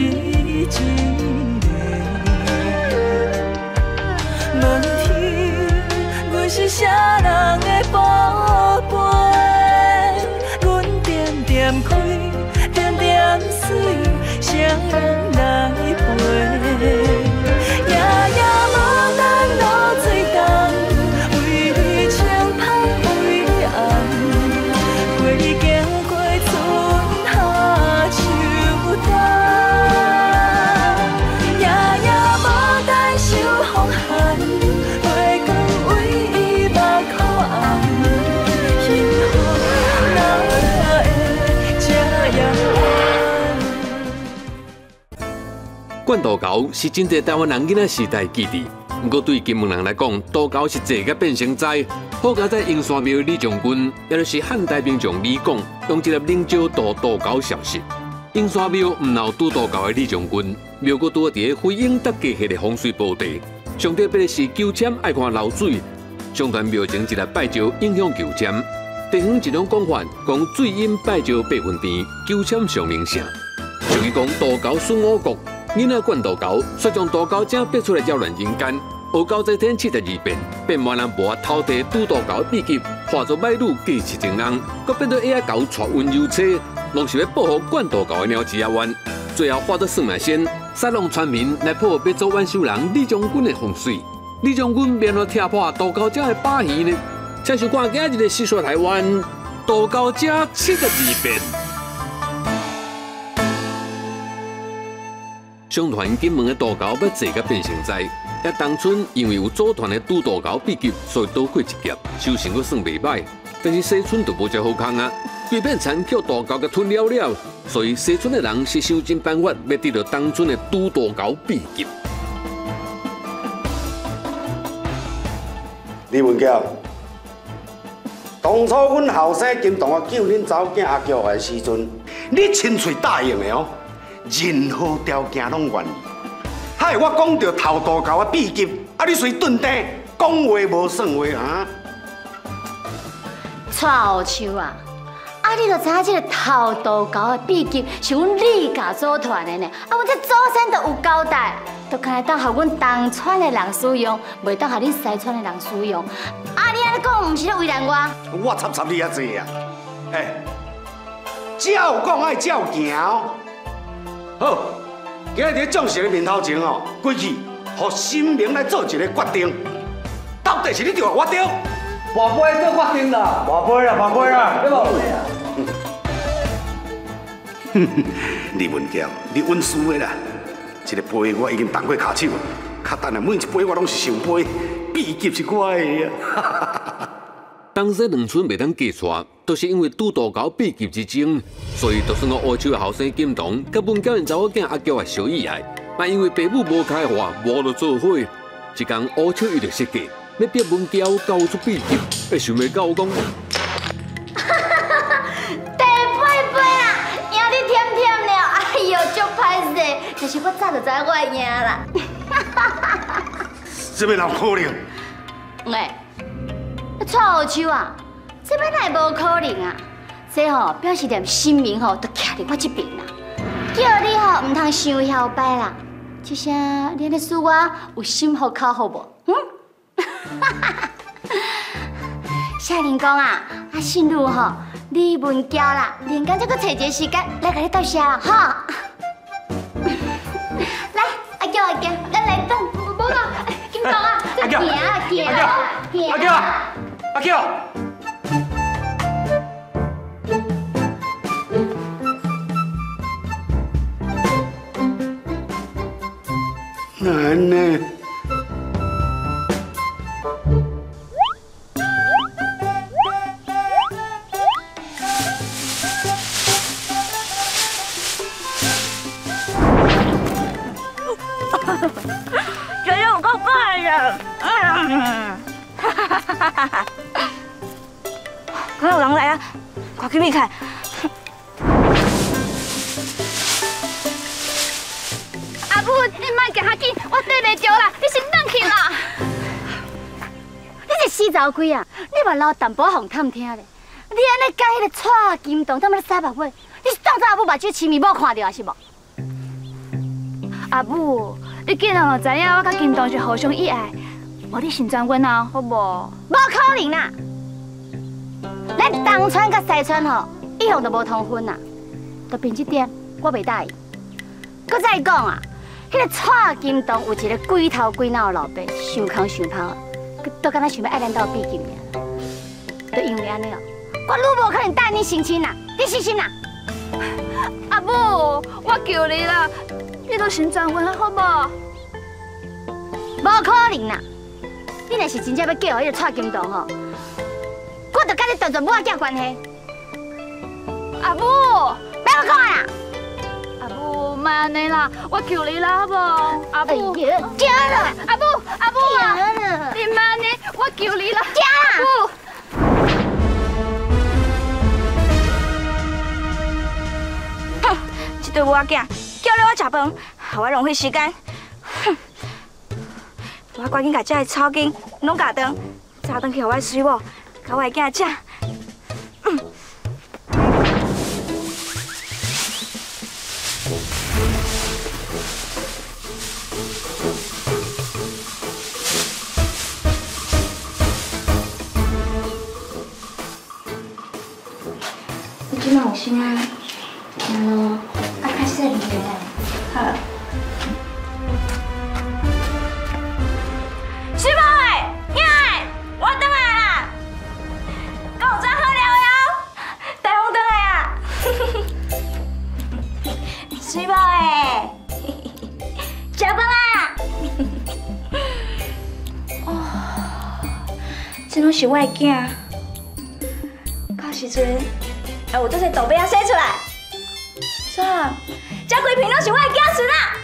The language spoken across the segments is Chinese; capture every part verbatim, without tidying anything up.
一个。问天，阮是啥人的宝贝？阮点点开，点点水，谁人来陪？夜夜无等落水重，为你情香为红，陪你行过春夏秋冬。夜夜无等受风寒，月光为伊目眶红，幸福哪会这样晚？ 灌渡猴是真侪台湾人囡仔时代记忆，不过对金门人来讲，渡猴是坐甲变成灾。好佳在英山庙李将军，也就是汉代兵将李广，用一粒灵石渡渡猴消失。英山庙唔闹拄渡猴的李将军，庙阁拄伫个飞鹰搭架下的风水宝地。上特别的是求签爱看流水，上团庙前一日拜招影响求签。地方一种讲法，讲水阴拜招八分甜，求签上灵性。就伊讲渡猴孙五国。囡仔灌渡猴，率将渡猴精逼出来扰乱人间。学狗在天七十二变，变万人无法偷摕拄渡猴的秘籍，化作歹女嫁七情人，搁变做 A I 狗带温柔车，拢是要保护灌渡猴的鸟子阿弯。最后化作算命仙，撒弄村民来破别做万寿人李将军的风水。李将军变落踢破渡猴精的把戏呢？请收看今日的《细说台湾》，渡猴精七十二变。上团金门的渡猴要坐甲变成灾，也当村因为有组团的拄渡猴秘籍，所以躲过一劫，修行阁算袂歹。但是西村就无这好康啊，规片田叫渡猴甲吞了了，所以西村的人是想尽办法要得到当村的拄渡猴秘籍。 李文娇，当初阮后生金同我救恁查某囝阿娇的时阵，你亲嘴答应的哦。任何条件拢愿意，害我讲到偷渡猴的秘籍，啊你随顿地讲话无算话啊！ 蔡后秋啊，啊你著知影这个偷渡猴的秘籍是阮李家组团的呢，啊阮这祖先都有交代，都干来当互阮东川的人使用，袂当互恁西川的人使用。啊你安尼讲，毋是咧为难我？ 我插插你遐济啊！哎，照讲爱照行哦。好，今日伫众神的面头前哦，过去，互神明来做一个决定，到底是你对我对？ 跋杯做决定啦，跋杯啦，跋杯啦，对无？ 哼哼，李文娇，你稳输的啦！这个杯我已经动过骹手，较等下每一杯我拢是上杯，秘籍是我的啊！ 当时两村袂当嫁娶，都是因为拄渡猴秘籍之争，所以就算我乌手的后生金童，甲文娇因查某囝阿娇也小意爱，嘛因为爸母无开化，无就做伙。一天乌手伊就设计要逼文娇交出秘籍，会想袂到我讲。 第八杯啦，赢你甜甜了，哎呦，足歹势，就是我早就知我会赢啦。 这要哪可能？ 喂。蔡后秋啊，这摆哪会无可能啊？这吼表示连神明吼都徛伫我这边啦，叫你吼唔通伤摇摆啦。这声你咧使我有心好口好无？嗯？夏玲公啊，啊信女吼，李文娇啦，连干再搁找一个时间来甲你斗笑哈。来，阿娇阿娇，咱来动，无啦，金童啊，行行行， 阿娇。阿娇， 难呢？ 这有够快的，嗯。快有人来啊！快去避开！ 阿母，你莫行较紧，我缀袂着啦，你先等去啦。 你这死查鬼啊！你嘛老淡薄互探听咧！你安尼甲迄个蔡金童他们咧洗目尾，你是当作阿母目睭青面无看到啊是无？ 阿母，你竟然知影我甲金东是互相意爱，无你先转阮啊，好无？ 无可能啦！咱东村甲西村吼，一向都无通婚啦，就凭这点，我袂答应。搁再讲啊，迄个蔡金东有一个鬼头鬼脑的老爸，想空想胖啊，佮都敢若想要爱咱家毕竟尔，就因为安尼哦，我愈无可能答应你成亲啦，你死心啦！ 阿母，我求你啦，你都先转阮好无？ 无可能啦！你若是真正要嫁予迄个蔡金东吼，我就甲你断绝母仔囝关系。 阿母， 别我讲啦！ 阿母，莫安尼啦，我求你啦，好无？阿母， 哎呀，惊啦！ 阿母，阿母啊，你莫安尼，我求你啦，阿母。 哼，这对母仔囝叫了我食饭，害我浪费时间。哼，我赶紧把这个草根拢夹断，早回去给我水某，甲我的囝食。嗯。 你今晚有先啊？然后啊，开始啉酒啦。好。 水某诶，囝诶，我回来啦！跟我做好了了，台风回来啊！水某诶，食饭啊！哦，这拢是我的囝，到时阵还有这些豆饼仔洗出来，啥？这规片拢是我的囝孙啊！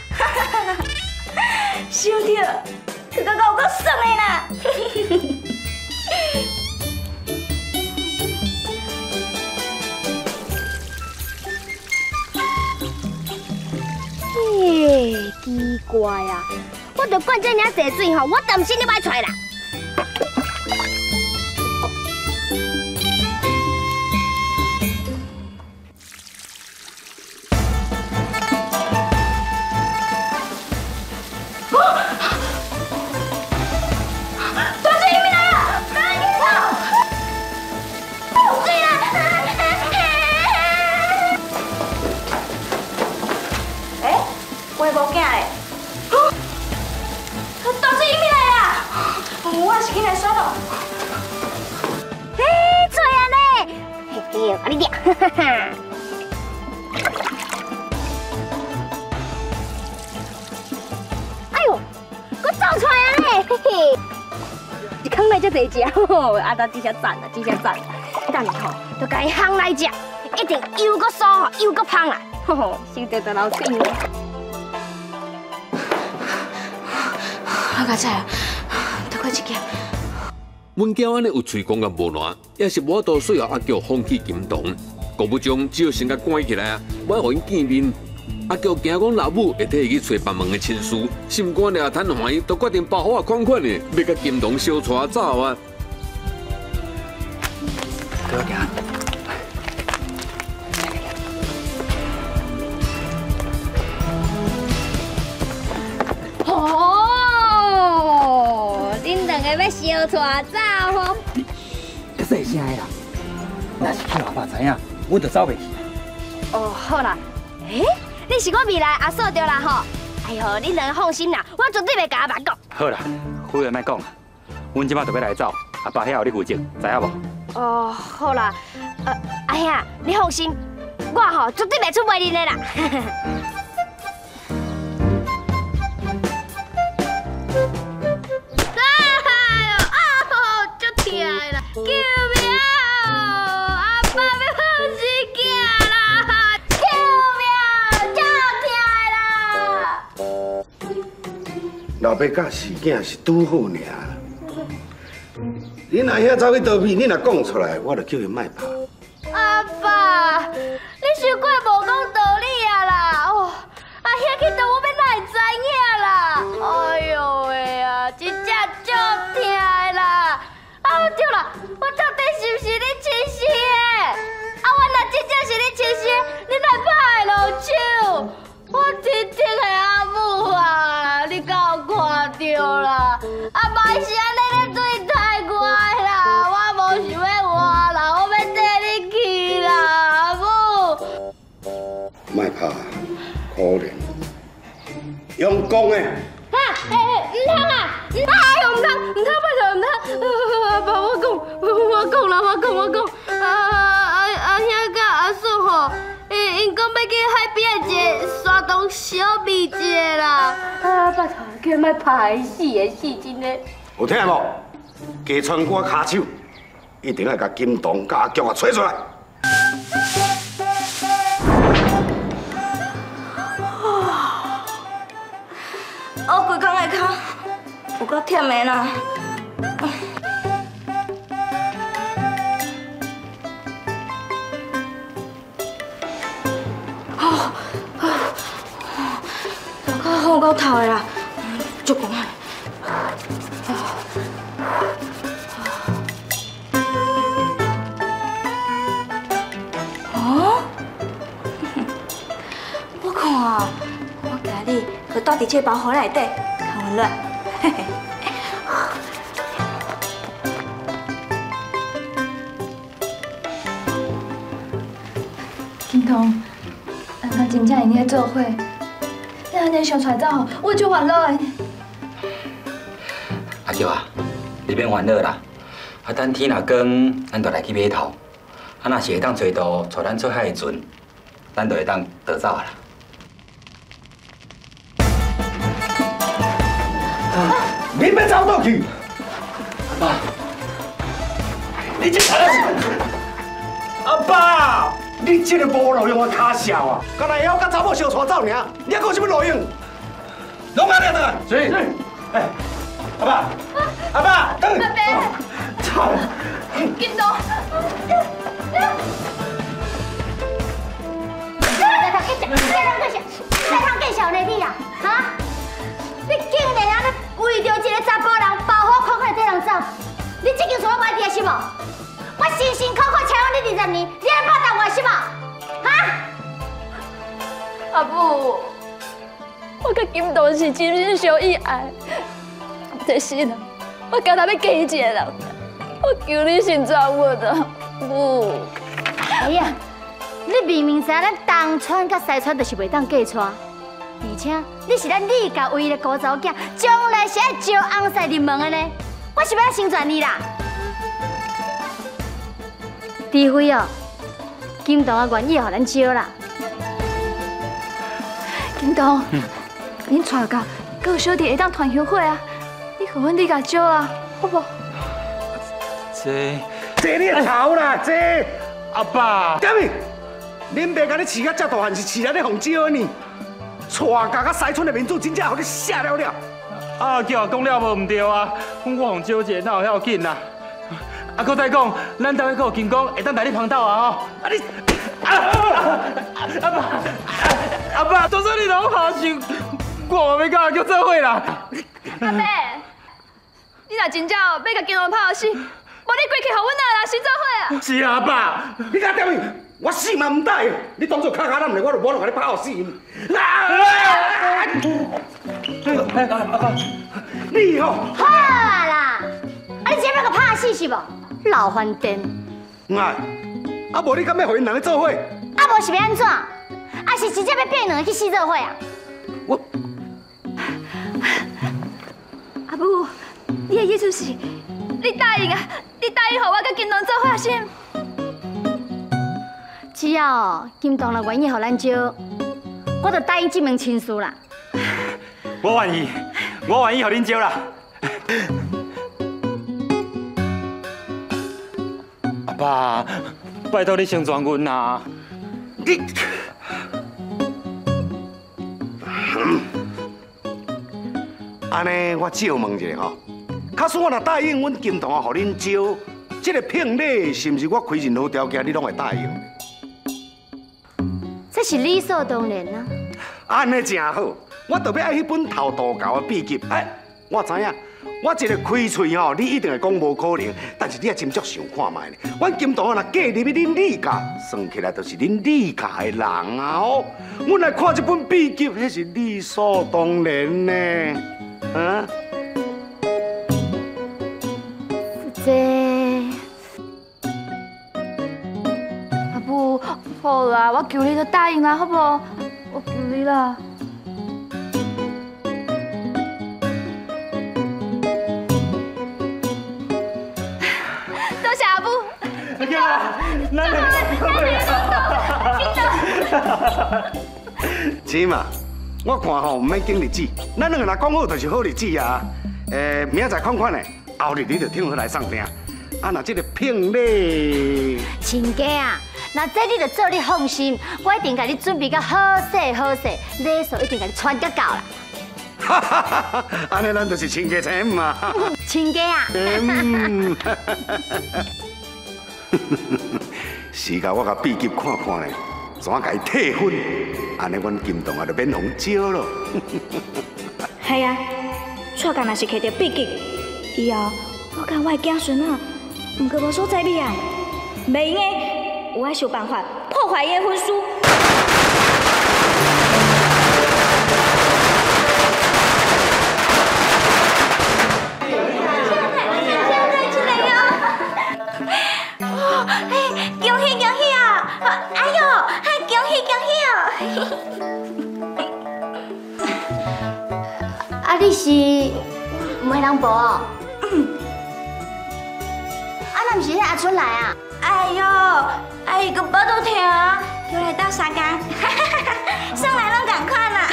想到。佮个有够爽的啦！ 嘿，奇怪啊！我着灌这尔济水吼，我担心你歹出来啦。啊你俩，哈哈！哎呦，我走出来啊嘞！嘿嘿，一坑来就这只，吼，啊，那真正赞啊，真正赞！等下吼，就甲伊烘来食，一定又搁酥吼，又搁香啊！吼吼，收到就老甜了。 我甲菜啊，多过一件。 阮囝安尼有嘴讲甲无烂，也是无多说后阿叫放弃金童，郭部长只好先甲关起来啊，我要互因见面。阿叫惊讲老母会替伊去找别门的亲事，心肝了贪欢喜，都决定包好款款的，要甲金童相带走啊。 不要惊。 要相带走吼！ 你细声的啦，若是去老爸知影，我就走袂去。 哦，好啦，诶，你是我未来阿嫂对啦吼。哎呦，你两个放心啦，我绝对袂甲阿爸讲。 好啦，话也莫讲啦，阮即摆就要来走，阿爸遐有你负责，知影无？ 哦，好啦，呃，阿兄，你放心，我吼绝对袂出卖恁的啦。救命！阿爸要放死囝啦！救命！叫疼啦！ 老爸甲死囝是拄好尔。恁阿兄走去倒屁，你若讲出来，我就叫伊莫拍。 阿爸，你伤过无讲道理啊啦！哦，阿兄去倒我要哪会知影啦？哎呦喂啊，真正足疼的啦！啊对啦，我到底是不是你亲生的？啊，我若真正是你亲生的，你来拍的老手，我天天的阿母用讲的。 哈，诶诶，唔通啊！哎呦，唔通，唔通，拜托唔通！阿爸，我讲，我讲啦，我讲，我讲。啊阿阿兄甲阿叔吼，因因讲要去海边一个山洞小秘一个啦。啊，拜托，叫莫拍死的死真的。 有听无？加穿我骹手，一定要甲金童甲阿菊啊找出来。 我规工的脚有够忝的啦。哦，有够好有够透的啦，足讲的。哦，我看啊，我今日就倒伫这包袱内底，看温暖。嘿嘿。 金童，咱若真正用咧做伙，你安尼想出来走，我就烦恼的。 阿舅啊，你免烦恼啦。啊，等天若光，咱就来去码头。啊，若是会当找到带咱出海的船，咱就会当逃走啊啦。 你要走倒去？阿爸，你这才是！阿爸，你这个无路用的卡笑啊！刚才要甲查某相带走尔，你还讲什么路用？拢安尼倒来。是。哎，阿爸，阿爸，等。阿爸。操！ 金童。你在通介绍呢你啊？哈？你竟然啊！你为着一个查甫人，包好款款地人走，你这间厝我买地是无？我辛辛苦苦请养你二十年，你还拍打我是无？哈？ 阿母，我甲金童是真心相意爱，这世人我今日要嫁一个人，我求你先抓我的母。 哎呀，你明明知咱东川甲西川就是袂当嫁娶。而且你是咱李家唯一的高查某囝，将来是爱招翁婿入门的呢。我是要成全你啦。除非哦，金童啊愿意互咱招啦。 金童，恁娶到，搁有小弟会当团香会啊！你互阮李家招啊，好不？ 这这你头啦，这阿爸，干咪？恁爸甲你饲甲遮大汉是饲来咧互招呢？带家甲西村的民主真正互你吓了了。 啊，叫讲了无唔对啊，我互招者哪有遐紧啊？啊，搁再讲，咱等下搁有金光会当带你旁斗啊吼！啊你啊阿爸阿爸，都说你拢好想，我要甲阿叫做伙啦。 阿伯，你若真正要甲金龙拍死，无你过去互阮阿啦先做伙啊！ 是啊，阿爸，你敢点去？我死嘛唔带，你当作卡卡咱唔嚟，我就无落甲你拍好死。阿爸，你吼， 好啦，啊你这要个拍死是无？老番颠。 哎，啊无你敢要互因两个做伙？ 啊无是要安怎？啊是直接要变两个去死做伙啊？ 我阿母，你的意思是，你答应啊？你答应互我甲金龙做伙先？ 只要金童若愿意互咱招，我就答应这门亲事啦。 我愿意，我愿意互恁招啦。阿爸，拜托你成全阮啦！ 你，安尼我借问一下吼，假使我若答应阮金童啊，互恁招，这个聘礼是毋是我开任何条件你拢会答应？ 这是理所当然啊！ 安尼真好，我特别爱迄本偷渡教的秘籍。哎，我知影，我一个开喙吼，你一定会讲无可能。但是你也斟酌想看卖呢。阮金童啊，若嫁入去恁李家，算起来就是恁李家的人啊！哦，阮来看这本秘籍，迄是理所当然呢。啊？ 这。 好啦，我求你都答应啦，好不好？我求你啦。 钱嘛，我看吼唔免紧日子，咱两个若讲好就是好日子啊。诶，明仔载款款的，后日你就听好来送订。啊，那这个聘礼， 亲家啊，那这你就做你放心，我一定给你准备个好势好势，礼数一定给你穿个够啦。 哈哈哈哈！安尼咱就是亲家钱嘛。 亲家啊。 嗯。时间我甲秘籍看看咧，怎甲伊退婚，安尼阮金洞啊就免红招咯。 系啊，错干若是摕到秘籍，以后我甲我的子孙啊，毋过无所在理啊，袂用的，有爱想办法破坏伊的婚书。恭喜恭喜啊！哎呦，恭喜恭喜哦！ 啊，你是媒人婆哦？啊，那不是迄阿春来啊？ 哎呦，阿姨个腹肚痛啊，叫来斗相共，送来拢共款啦。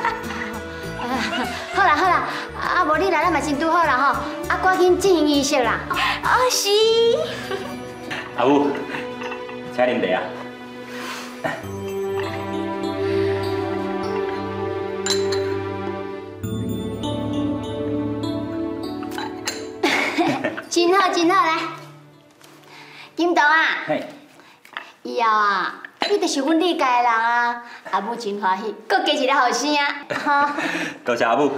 好啦好啦，啊无你来咱嘛先拄好啦吼，啊赶紧进行仪式啦。 哦是。 阿母，请啉茶啊。 真好真好来，金童啊， 嘿， 以后啊，你就是阮李家的人啊，阿母真欢喜，搁加一个后生啊，哈。 多谢阿母。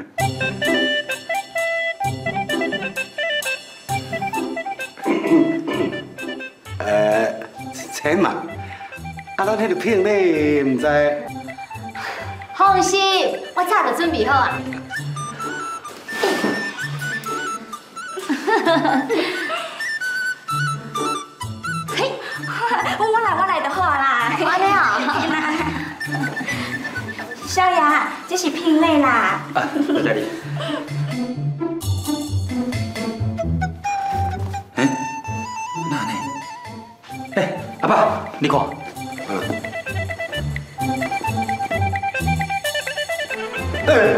呃，钱嘛，啊，咱迄个聘礼唔知。 放心，我早就准备好啊。 嘿，我来我来就好啦。 安尼啊？ 少爷，这是聘礼啦。 啊，多谢你。嗯，那呢？哎，阿爸，你看。 哎，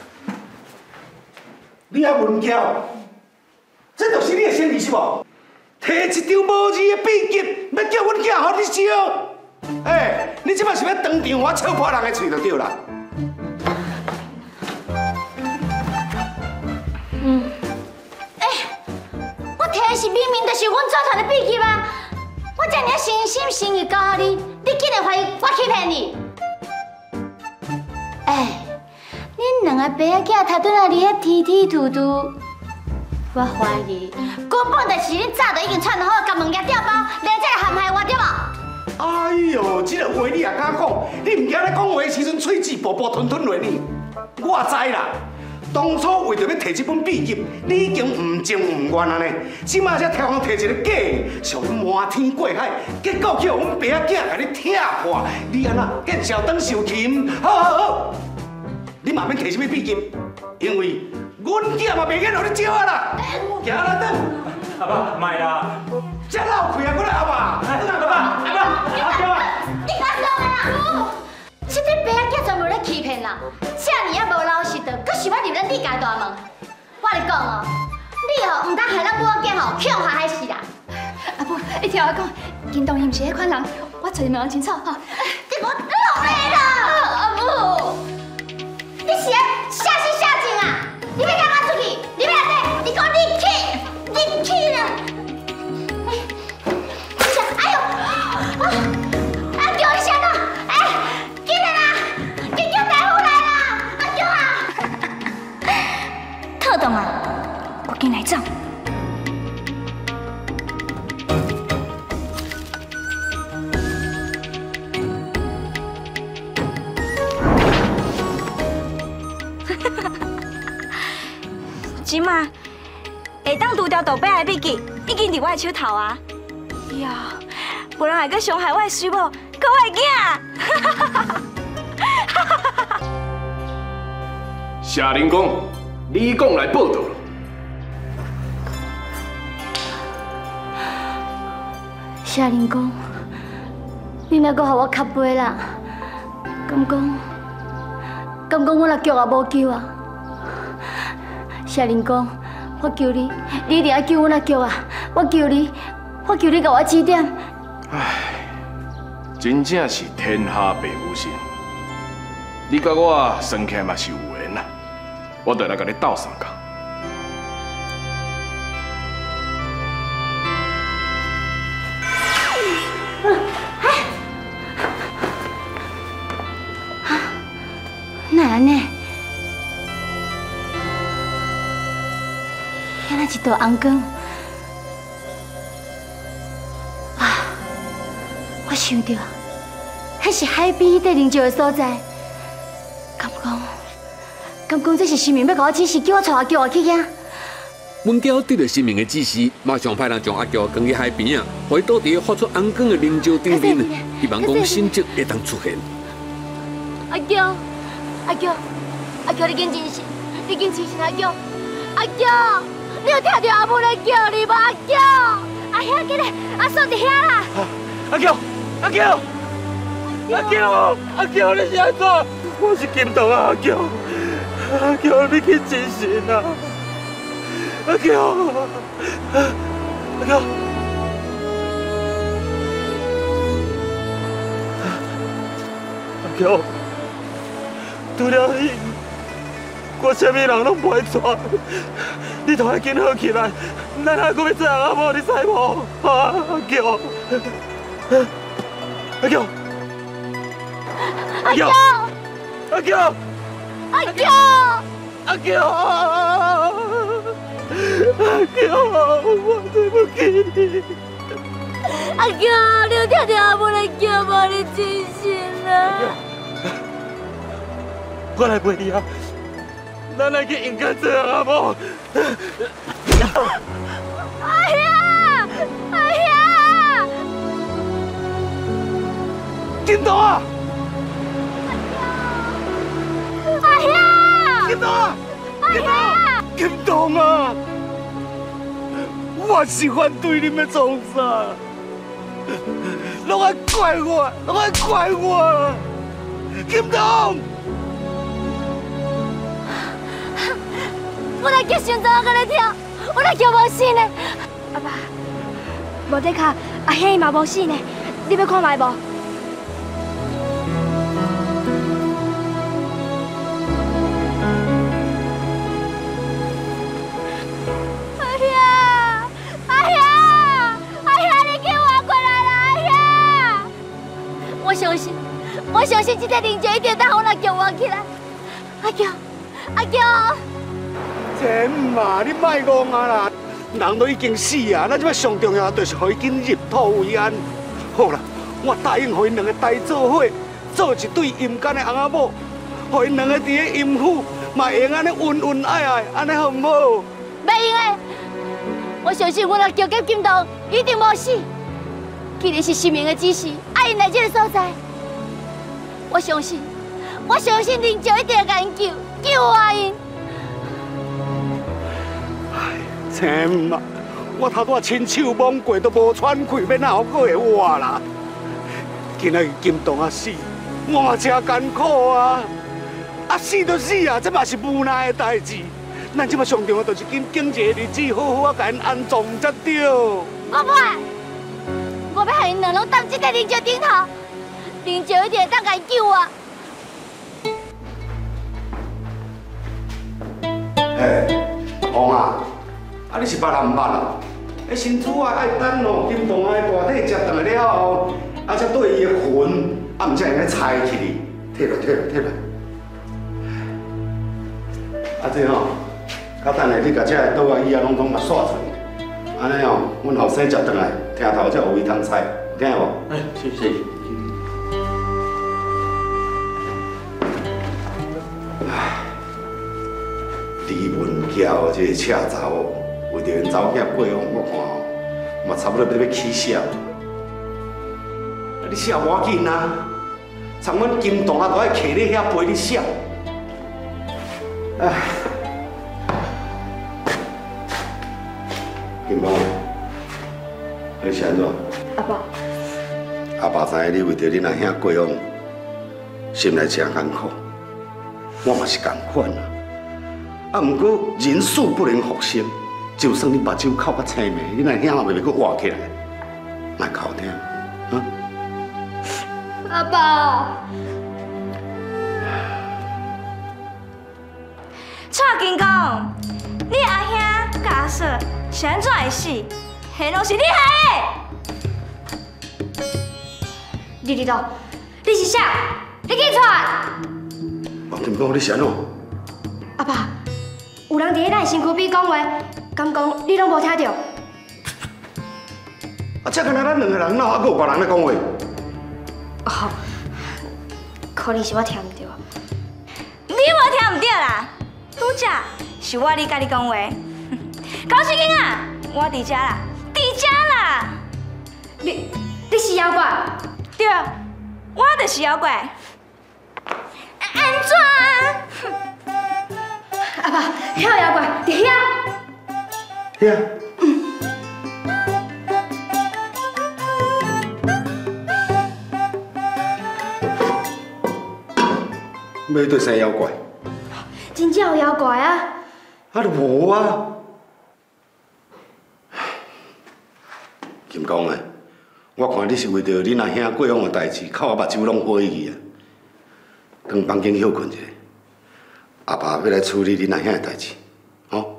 你还文巧，这就是你的生意是无？摕一张无字的笔记，要叫阮囝互你烧。哎，你即摆是要当场我敲破人的嘴就对啦。 嗯。哎，我摕的是明明就是阮组团的笔记啊！我这么诚心诚意交予你，你竟然怀疑我欺骗你？哎。恁两个爸仔仔头拄仔伫遐踢踢突突，我怀疑根本就是恁早就已经串好好，甲物件调包，来这来陷害我对无？ 哎呦，这个话你也敢讲？你唔惊咧讲话的时阵喙齿步步吞吞落呢？我知啦，当初为着要摕这本笔记，你已经唔情唔愿啊呢。即马才挑空摕一个假的，想瞒天过海，结果叫阮爸仔囝甲你踢破，你安那见笑当受擒？好好好。你嘛免摕什么笔记，因为阮囝嘛袂瘾互你招啊啦。行啦，等。 阿爸，卖啦。 这老气啊，过来阿爸。阿爸，阿爸，阿爸。 你讲什么啦？这对爸仔囝全部咧欺骗人，这尼啊无老实的，搁想要入咱李家大门。我跟你讲哦，你哦唔当害咱母仔囝吼强害害死啦。 阿母，你听我讲，金东伊唔是迄款人，我找你问清楚吼。 你我老累啦，阿母。你是啊，下心下井啊！你要赶我出去，你要来你给我立气，立气了！哎，你想，哎呦，啊，啊叫一下呢！哎，进来啦，救救大夫来啦！阿舅啊！ 特董啊，赶紧来走！即马会当除掉盗爸的笔记，已经伫我的手头啊！以后无人会阁伤害我的水某，阁我的囝。 夏灵公，李公来报道。 夏灵公，你你若阁互我磕背啦，敢讲，敢讲我若叫也无救啊！谢灵公，我求你，你一定要救我那叫啊！我求你，我求你甲我指点。 唉，真正是天下白无神。你甲我算起来嘛是有缘啦，我就来甲你斗相共。 哪安尼？遐那一道红光啊！我想到，迄是海边迄块灵石的所在。敢讲，敢讲这是神明要甲我指示，叫我带阿叫我去遐。 文娇得到神明的指示，马上派人将阿娇扛去海边啊，回倒伫发出红光的灵石顶面，希望讲神迹会当出现。 阿娇。 阿娇，阿娇，你紧清醒，你紧清醒，阿娇，阿娇，你有听到阿母在叫你无？阿娇，阿兄，今日阿嫂伫遐啦。 阿娇，阿娇，阿娇，阿娇，你是安怎？我是金童啊，阿娇，阿娇，你紧清醒啊！阿娇，阿娇，阿娇。 除了伊，我啥物人拢袂带。你赶紧好起来，咱还阁要做阿某，你知无？啊，阿娇，阿娇，阿娇，阿娇，阿娇，阿娇，阿娇，我对不起你。 阿娇，你有听到阿母在叫无？你清醒啊！ 我来陪你啊！咱来去应该做阿某。 哎呀！哎呀！ 金童啊！ 哎呀！ 金童啊！ 哎呀！ 金童啊！我是反对你们做啥？拢爱怪我，拢爱怪我！金童！ 我来叫心脏搁咧跳，我来叫无死呢。 阿爸，无得卡，阿兄伊嘛无死呢，你要看卖无？ 阿兄，阿兄，阿兄，你救我过来啦！阿兄，我相信，我相信这个灵石一定当我来救我起来。阿娇，阿娇。 天嘛，你莫戆啊啦！人都已经死啊，咱即摆上重要就是互伊紧入土为安。好啦，我答应互因两个大做伙，做一对阴间的翁仔某，互因两个伫咧阴府，嘛会用安尼恩恩爱爱，安尼好唔好？ 袂用的，我相信我若叫结金童一定无死。既然是神明的指示，爱因来这个所在，我相信，我相信灵石一定会甲因救，救活因。 天嘛！我头拄亲手摸过，都无喘气，要哪有过会活啦？今仔日金童啊死，我嘛真艰苦啊！啊死就死啊，这嘛是无奈的代志。咱即摆上重要就是经经济日子好好啊，甲因安葬才对。 我不爱，我要害因两拢当这个灵石顶头，灵石一定会当甲因救我。 嘿，王啊！ 啊！你是捌人毋捌啊？迄新主啊，爱等哦，金童啊，大体食顿了后，啊，才对伊的魂，啊，毋才用咧猜起哩。摕来，摕来，摕来。啊，这吼，较等下你甲这倒啊椅啊，拢拢嘛刷出去。安尼哦，阮后生食顿来，听头才有位通猜，听无？ 哎，谢谢。 唉，李文娇这个赤查某。 为着因走遐过往，我看吼，嘛差不多要要起笑。啊，你笑无要紧啊，像阮金童啊，都爱徛咧遐陪你笑。唉，金童，你是安怎？ 阿爸， 阿爸知影你为着恁阿兄过往，心内真艰苦，我嘛是共款啊。啊，毋过人事不能复生，就算你目睭哭甲青眉，恁阿兄嘛袂阁活起来，莫哭听，啊？ 阿爸， 蔡金公，你阿兄甲阿嫂是安怎会死？迄拢是你害的！ 你伫倒？你是啥？你起出来！ 王金公，你是安怎？ 阿爸，有人伫咧咱身躯边讲话，敢讲你拢无听到？ 啊，这敢若咱两个人闹，还阁有别人咧讲话？ 哦，可能是我听唔到。 你无听唔到啦，拄则是我咧甲你讲话。高世英啊，我伫遮啦，伫遮啦。 你你是妖怪？ 对，我就是妖怪。安怎？ 阿爸，遐妖怪伫遐。 遐。要对生妖怪？ 真正有妖怪啊！ 啊，就无啊。金公啊，我看你是为着恁阿兄过往的代志，哭啊目睭拢花去啊。当房间休困一下，阿爸要来处理恁阿兄的代志，吼。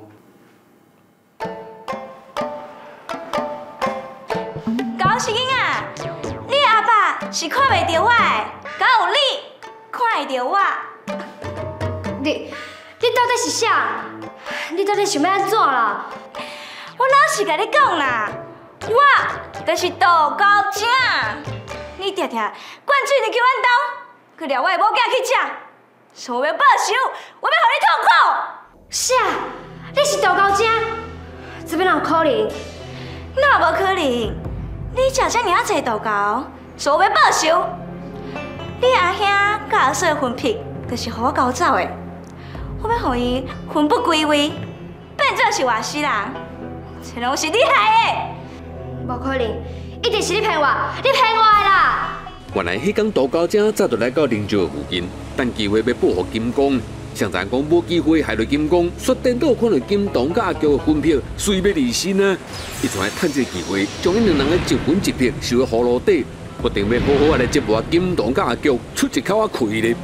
高世英啊，你阿爸是看袂到我的，敢有你看会到我？ 你你到底是啥？你到底想要安怎啦？ 我老实甲你讲啦，我就是杜高正。你常常灌水入去阮兜，去掠我的某囝去食，想要报仇，我要互你痛苦。 啥？你是杜高正？这边哪有可能？ 哪无可能？你食遮尔啊济豆糕，想要报仇？你阿兄甲阿嫂分癖，就是互我搞走的。我要互伊魂不归位，变做是外死人，这拢是你害的。 无可能，一定是你骗我，你骗我的啦！ 原来迄天杜高正早就来到林州附近，等机会要保护金公。谁知讲无机会害到金公，却颠倒看到金东甲阿娇的分票，随要离身啊！伊就来趁这个机会，将因两人的一分一撇收在葫芦底，决定要好好来折磨金东甲阿娇，出一口啊气咧。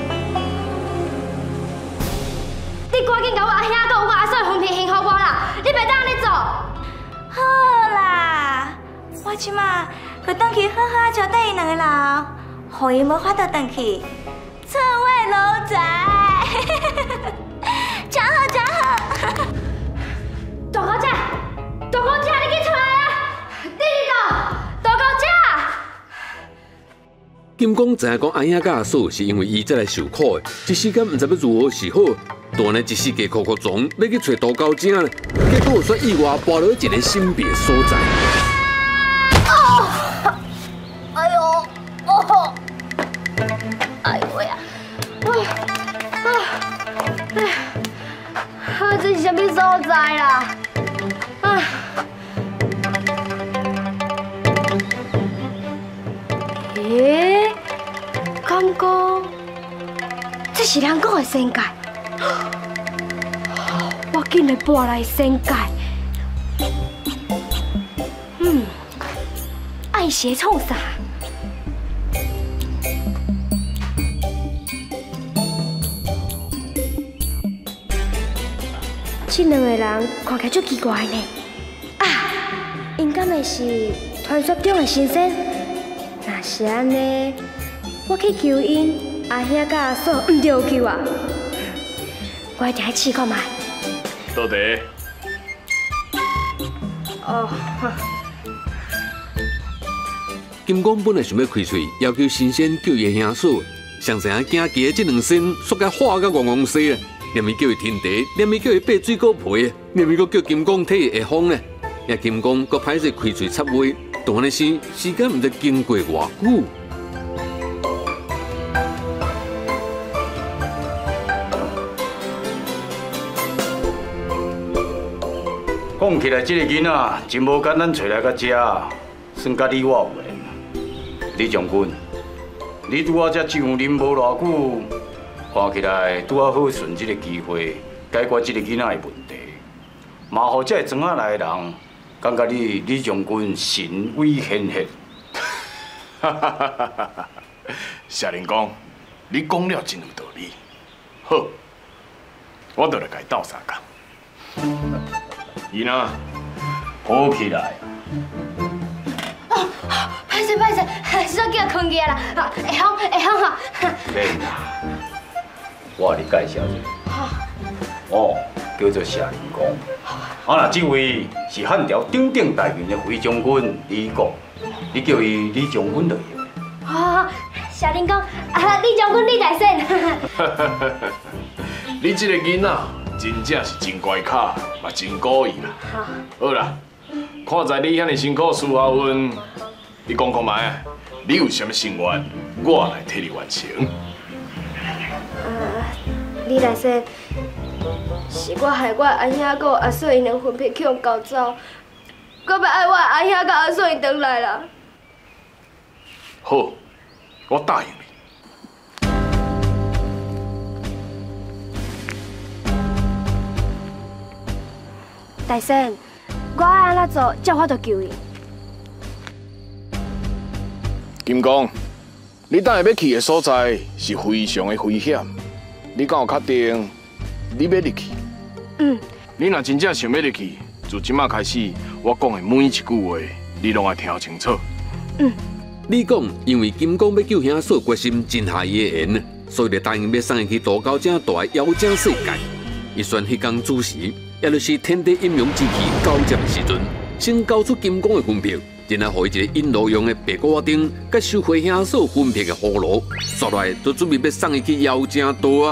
你赶紧甲我阿兄甲有我阿嫂的分片还给我啦！你袂当安尼做。 好啦，我即马去转去好好招待伊两个人，互伊无法度转去厝外老宅。真好真好！ 杜高正，杜高正，你去出来啊！你伫倒？杜高正。 金公知影讲阿兄甲阿嫂是因为伊才来受苦的，一时间毋知要如何是好。大呢一时间哭哭撞，要去找杜高正，结果却意外跋落一个神秘的所在。 哦，哎呦，哦，哎呦呀！ 啊，哎呀，啊，这是啥物所在啦？啊！诶，敢讲这是人讲的仙界？我紧来搬来仙界。嗯，爱邪创啥？这两个人看起来足奇怪呢。啊，因敢会是传说中的神仙？若是安尼，我去求因，阿兄甲阿嫂唔着救啊！我一定要试看卖。 倒茶。 哦。 金公本来想要开嘴要求神仙救伊兄嫂，上知影惊奇的这两仙说甲化甲戆戆细啊！连伊叫伊天茶，连伊叫伊爬水果皮，连伊阁叫金公替伊下风呢。也金公阁歹势开嘴插话，当安尼时时间毋知经过偌久。 讲起来，这个囡仔真无简单，找来到这，算甲你我有缘。 李将军，你拄啊才上任无偌久，看起来拄啊好顺这个机会解决这个囡仔的问题，嘛互这庄仔内的人感觉你李将军神威显赫。 哈哈哈哈哈哈！谢灵公，你讲了真有道理。好，我就来甲伊斗相共。伊呐，好起来。 哦，歹势歹势，小叫困起来啦，会晓会晓哈。 免啦，我给你介绍一下。哦，叫做谢灵公。啊，那这位是汉朝鼎鼎大名的魏将军李国，你叫伊李将军就行。 哦，谢灵公，啊，李将军李大仙。 你这个囡仔真正是真乖巧，嘛真古意啦。好啦，看在你遐尼辛苦伺候阮，你讲看卖，你有啥物心愿，我来替你完成。 呃，李大仙，是我害我阿兄佮阿嫂因两分别去用搞走，我要爱我阿兄佮阿嫂因回来啦。 好，我答应你。 大仙，我爱安怎做，才我就救伊。 金公，你等下要去的所在是非常的危险，你敢有确定你要入去？ 嗯。 你若真正想要入去，自即马开始，我讲的每一句话，你拢要听清楚。 嗯。 你讲，因为金公要救兄嫂，决心真下伊的言，所以就答应要送伊去大高井大的妖精世界。伊选迄天子时，也就是天地阴阳之气交接的时阵，先交出金公的分票，然后予伊一个引路用的白骨瓦钉，甲收回兄嫂分片的葫芦，刷来就准备要送伊去妖精岛啊。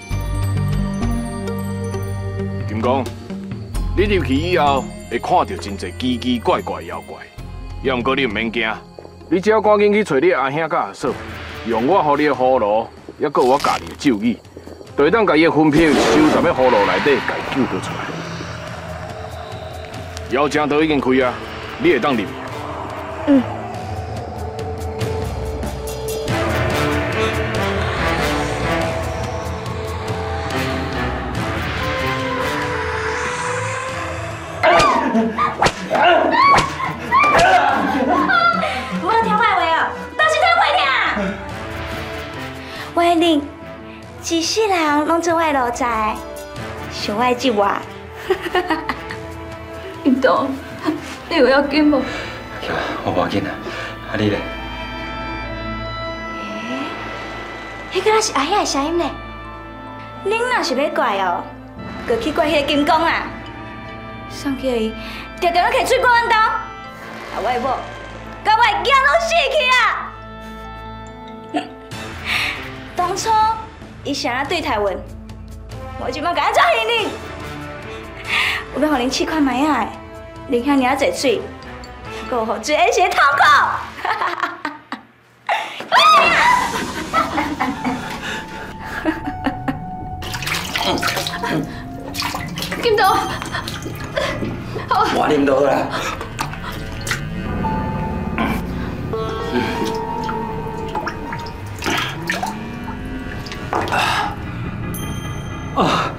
金公，你入去以后会看到真侪奇奇怪怪的妖怪，要毋过你唔免惊，你只要赶紧去找你阿兄甲阿嫂，用我予你的葫芦，也搁我家己的咒语。就会当把伊的分票收在要葫芦内底，家救得出来。妖精岛已经开啊，你会当入去。 嗯。 我听坏话哦，都是听坏听。我恁。一世人拢做我路在，想我即我。 金东，你有要紧无？ 有，我无要紧啊。啊你咧？ 诶，迄个是阿兄的声音呢。恁若是要怪哦，就去怪迄个金公啊。送叫伊常常摕水过阮兜，啊我的某，甲我的囝拢死去啊！当初。伊想要对台湾，我就要甲他抓起你。我要互恁试看卖啊，恁遐尔侪水，还有互水恩些痛苦。 金东， 我啉倒啦。 啊！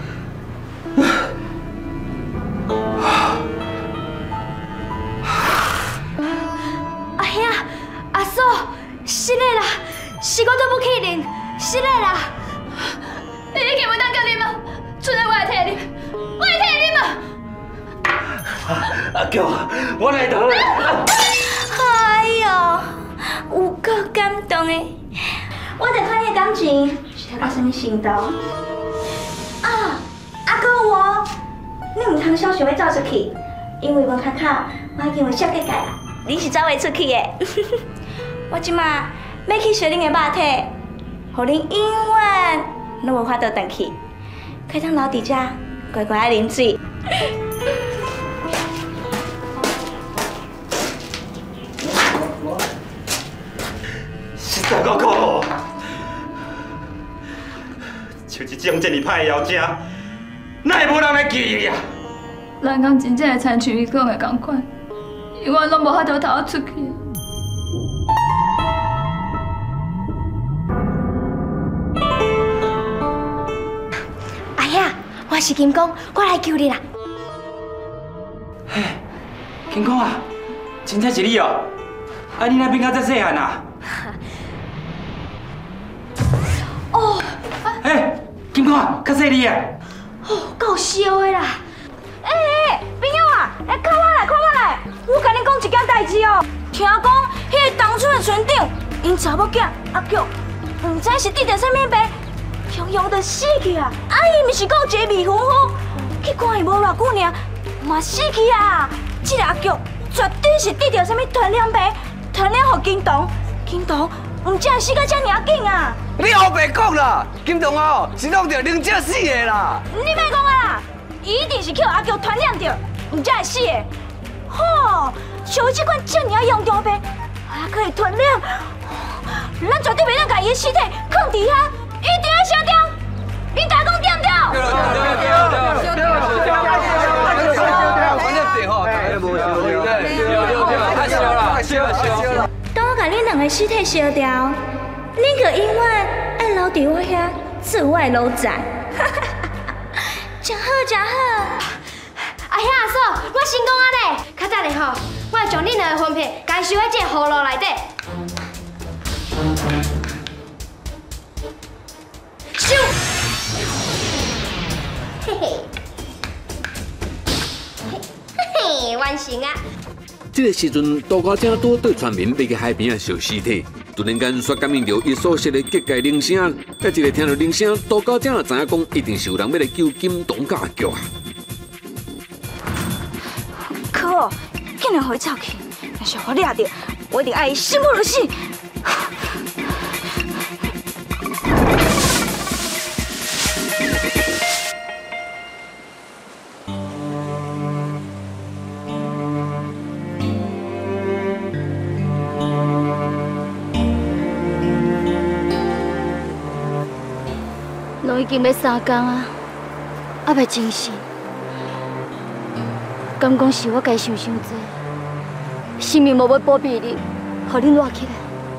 阿兄，阿嫂，是你啦，是我对不起恁，是你啦。 你已经袂当甲啉啊，出来我来替你，我来替你嘛。 阿舅，我来倒啦。 哎呦，有够感动的，我着看你的感情是到什么程度。啊，啊，搁有哦，你唔通小想要走出去，因为门卡卡我已经有设计界啦，你是走袂出去的。我即马要去烧恁的肉体，互恁永远拢无法度回去，可以通留伫遮乖乖啊啉水。 实在够苦。像这种这么歹的妖精，哪会无人来救伊啊？ 咱讲真正会亲像伊讲的同款，永远拢无法度逃出去。 兄，我是金刚，我来救你啦。 嘿，金刚啊，真正是你哦！啊，你那边敢遮细汉啊？ 哦。 哎，金刚啊，较细你啊！ 哦，够烧的啦！哎哎，朋友啊，哎，看我来，看我来！我甲你讲一件代志哦。听讲，迄个当初的村长，因查某囝阿菊，唔知是得着啥物病，雄雄就死去啊！啊，伊毋是讲一个未婚夫，去看伊无偌久尔，嘛死去啊！这个阿菊绝对是得着啥物传染病，传染互金童，金童唔才会死到遮尔紧啊！ 你后白讲啦，金童哦是弄着灵姐死的啦！ 你莫讲啊！伊一定是叫阿菊传染着，唔才会死的。吼，像伊这款这么严重的病，还可以传染，咱绝对袂当把伊的尸体放伫遐，一定要烧掉。恁大家讲对唔对？对对对对对对对对。当我把恁两个尸体烧掉，恁可永远爱留伫我遐做我的奴才。真好真好。阿兄阿嫂，我成功啊咧！较早咧吼，我会将恁两个分配，家收喺这葫芦内底。咻！嘿嘿，嘿嘿，完成啊！ 这个时阵，杜高正拄对村民要去海边啊烧尸体，突然间却感应到伊所说的结界铃声，再一个听到铃声，杜高正就知影讲，一定是有人要来救金童甲阿菊啊！ 可恶，竟然互伊走去！要是我抓到，我一定爱伊生不如死。 都已经要三工啊，还袂精神。敢讲是我家想伤多，生命无要保庇你，互恁活起来。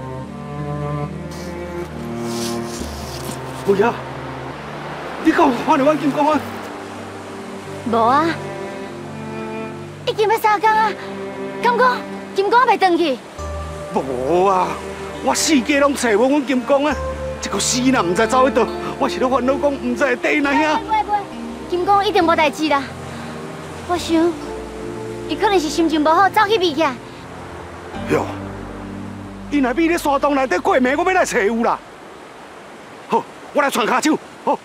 不要！你敢有看到阮金刚啊？ 无啊，已经要三工啊，敢讲金刚还袂回去？ 无啊，我四界拢找无阮金刚啊，一个死人唔知走去倒，我是咧烦恼讲唔知会缀哪遐。 不会不会，金刚一定无代志啦。我想，伊可能是心情无好，走去避起来。 哟，伊若秘咧山洞内底过暝，我要来找有啦。好，我来传骹手。好。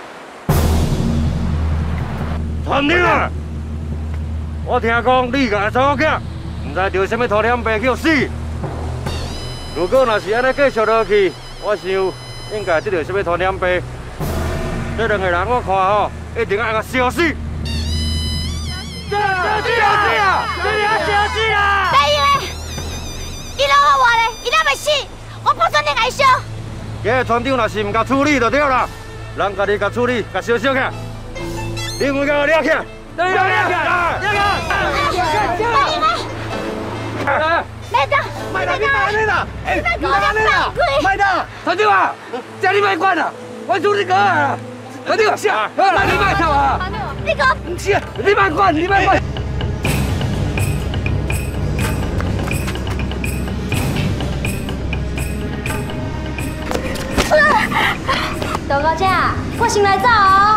村长啊，我听讲你甲查某囝，唔知着什么土壤病去死。如果若是安尼继续落去，我想应该得着什么土壤病。这两个人我看吼，一定要甲烧死。烧死啊！一定要烧死啊！ 没用的，伊拢好活咧，伊哪袂死，我保证你爱烧。 今日村长若是唔甲处理就对啦，人家己甲处理，甲烧烧起。你唔甲我抓起，抓起，抓起，抓起！ 麦当， 麦当，你别安尼啦！哎， 你别安尼啦！ 麦当，村长啊，这你别管啦，我处理过啊。村长，是啊，那你别吵啊！ 你讲， 唔是， 你别管，你别管。 大高姐，我先来走哦。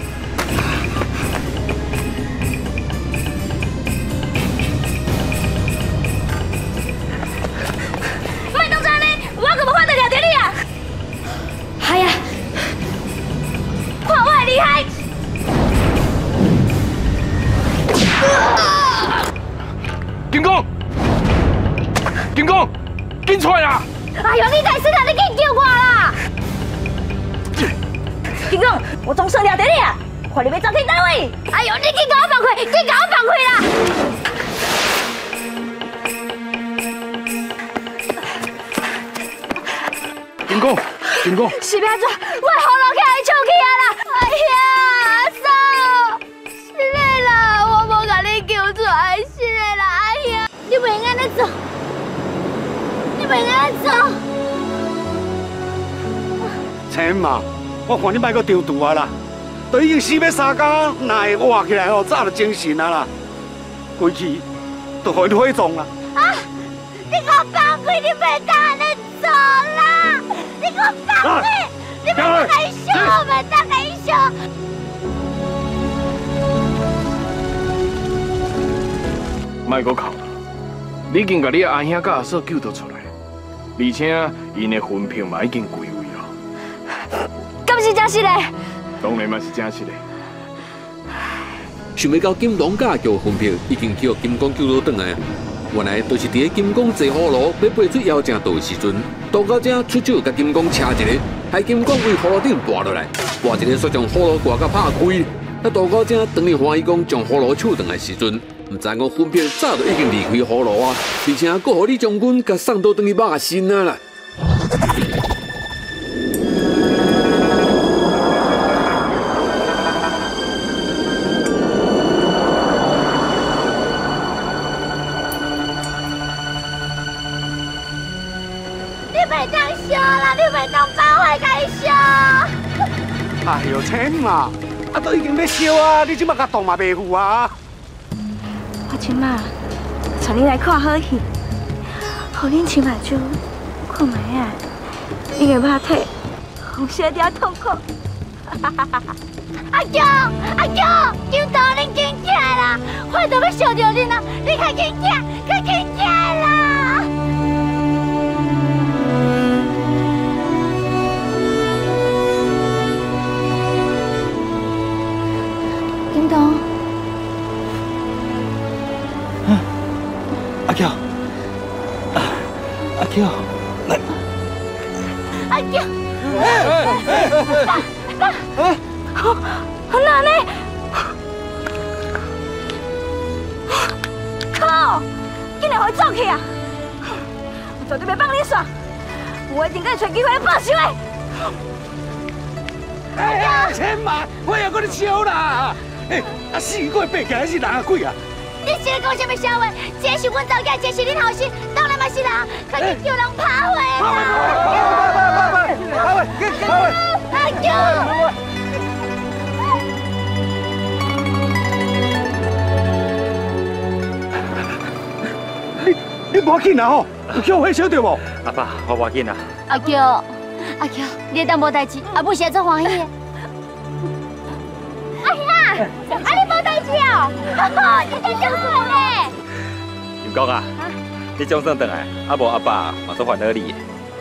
卖动作呢，我可无法得了着你啊！系啊，看我的厉害！ 金刚，金刚，紧出来啦！ 哎呦，你才死啦！你紧救我啦！金刚，我总算了得你啊！看你要走去哪位？哎呦，你紧给我放开，紧给我放开啦！ 金刚，金刚， 是要怎？我喉咙起来抽气啊啦！哎呀，阿嫂，是的啦，我无甲你救出来，是的啦！哎呀，你袂安尼做，你袂安尼做。 千嘛，我看你莫阁张图啊啦！ 都已经死要三更，哪会活起来哦？早就精神啊啦，规气都互因火葬啦。 啊！你给我放开！你别当安尼做啦！你给我放开！你别当该笑，我别当该笑。 莫阁哭啦！你已经把你阿兄甲阿嫂救倒出来，而且因的魂魄嘛已经归位了。 敢是真实的？ 当然嘛是真实的。 想要到金龙甲叫分票已经去互金光救倒转来，原来都是伫个金光坐火炉要爬出妖精道的时阵，杜高正出手甲金光掐一个，害金光为火炉顶跋落来，跋一个煞将火炉挂甲拍开。啊，杜高正当然欢喜讲将火炉抢转来时阵，唔知讲分票早就已经离开火炉啊，而且阁互李将军甲送倒转去肉身啊啦。 哎呦，天嘛！啊，都已经要烧啊！你即马甲动嘛袂赴啊！ 我即马带恁来看好戏，互恁亲目睭看卖啊，恁的肉体红烧掉痛苦。 阿强，阿强，金头恁紧起来啦！我都要烧着恁啦！你快紧起来，快紧起来啦！ 金东， 阿强，阿强，来， 阿强， 爸，爸，好，哪呢？靠！竟然会走去啊！我绝对袂放你耍，我一定该找机会报仇的。 哎呀，千万，我要搁你烧啦！哎，啊死过爬起来是人啊鬼啊！ 你是咧讲什么笑话？这是阮查囝，这是恁后生，当然嘛是人，快去叫人拍回啦！ 拍回，拍回，拍回，拍回！ 阿强！ 你你无要紧啊吼，有叫火烧着无？ 阿爸，我无要紧啊。 阿强，阿强，你当无代志，阿母是会做欢喜的。阿兄，啊你无代志哦，你真孝顺嘞。 金光啊，你总算回来，啊无阿爸嘛做烦恼你。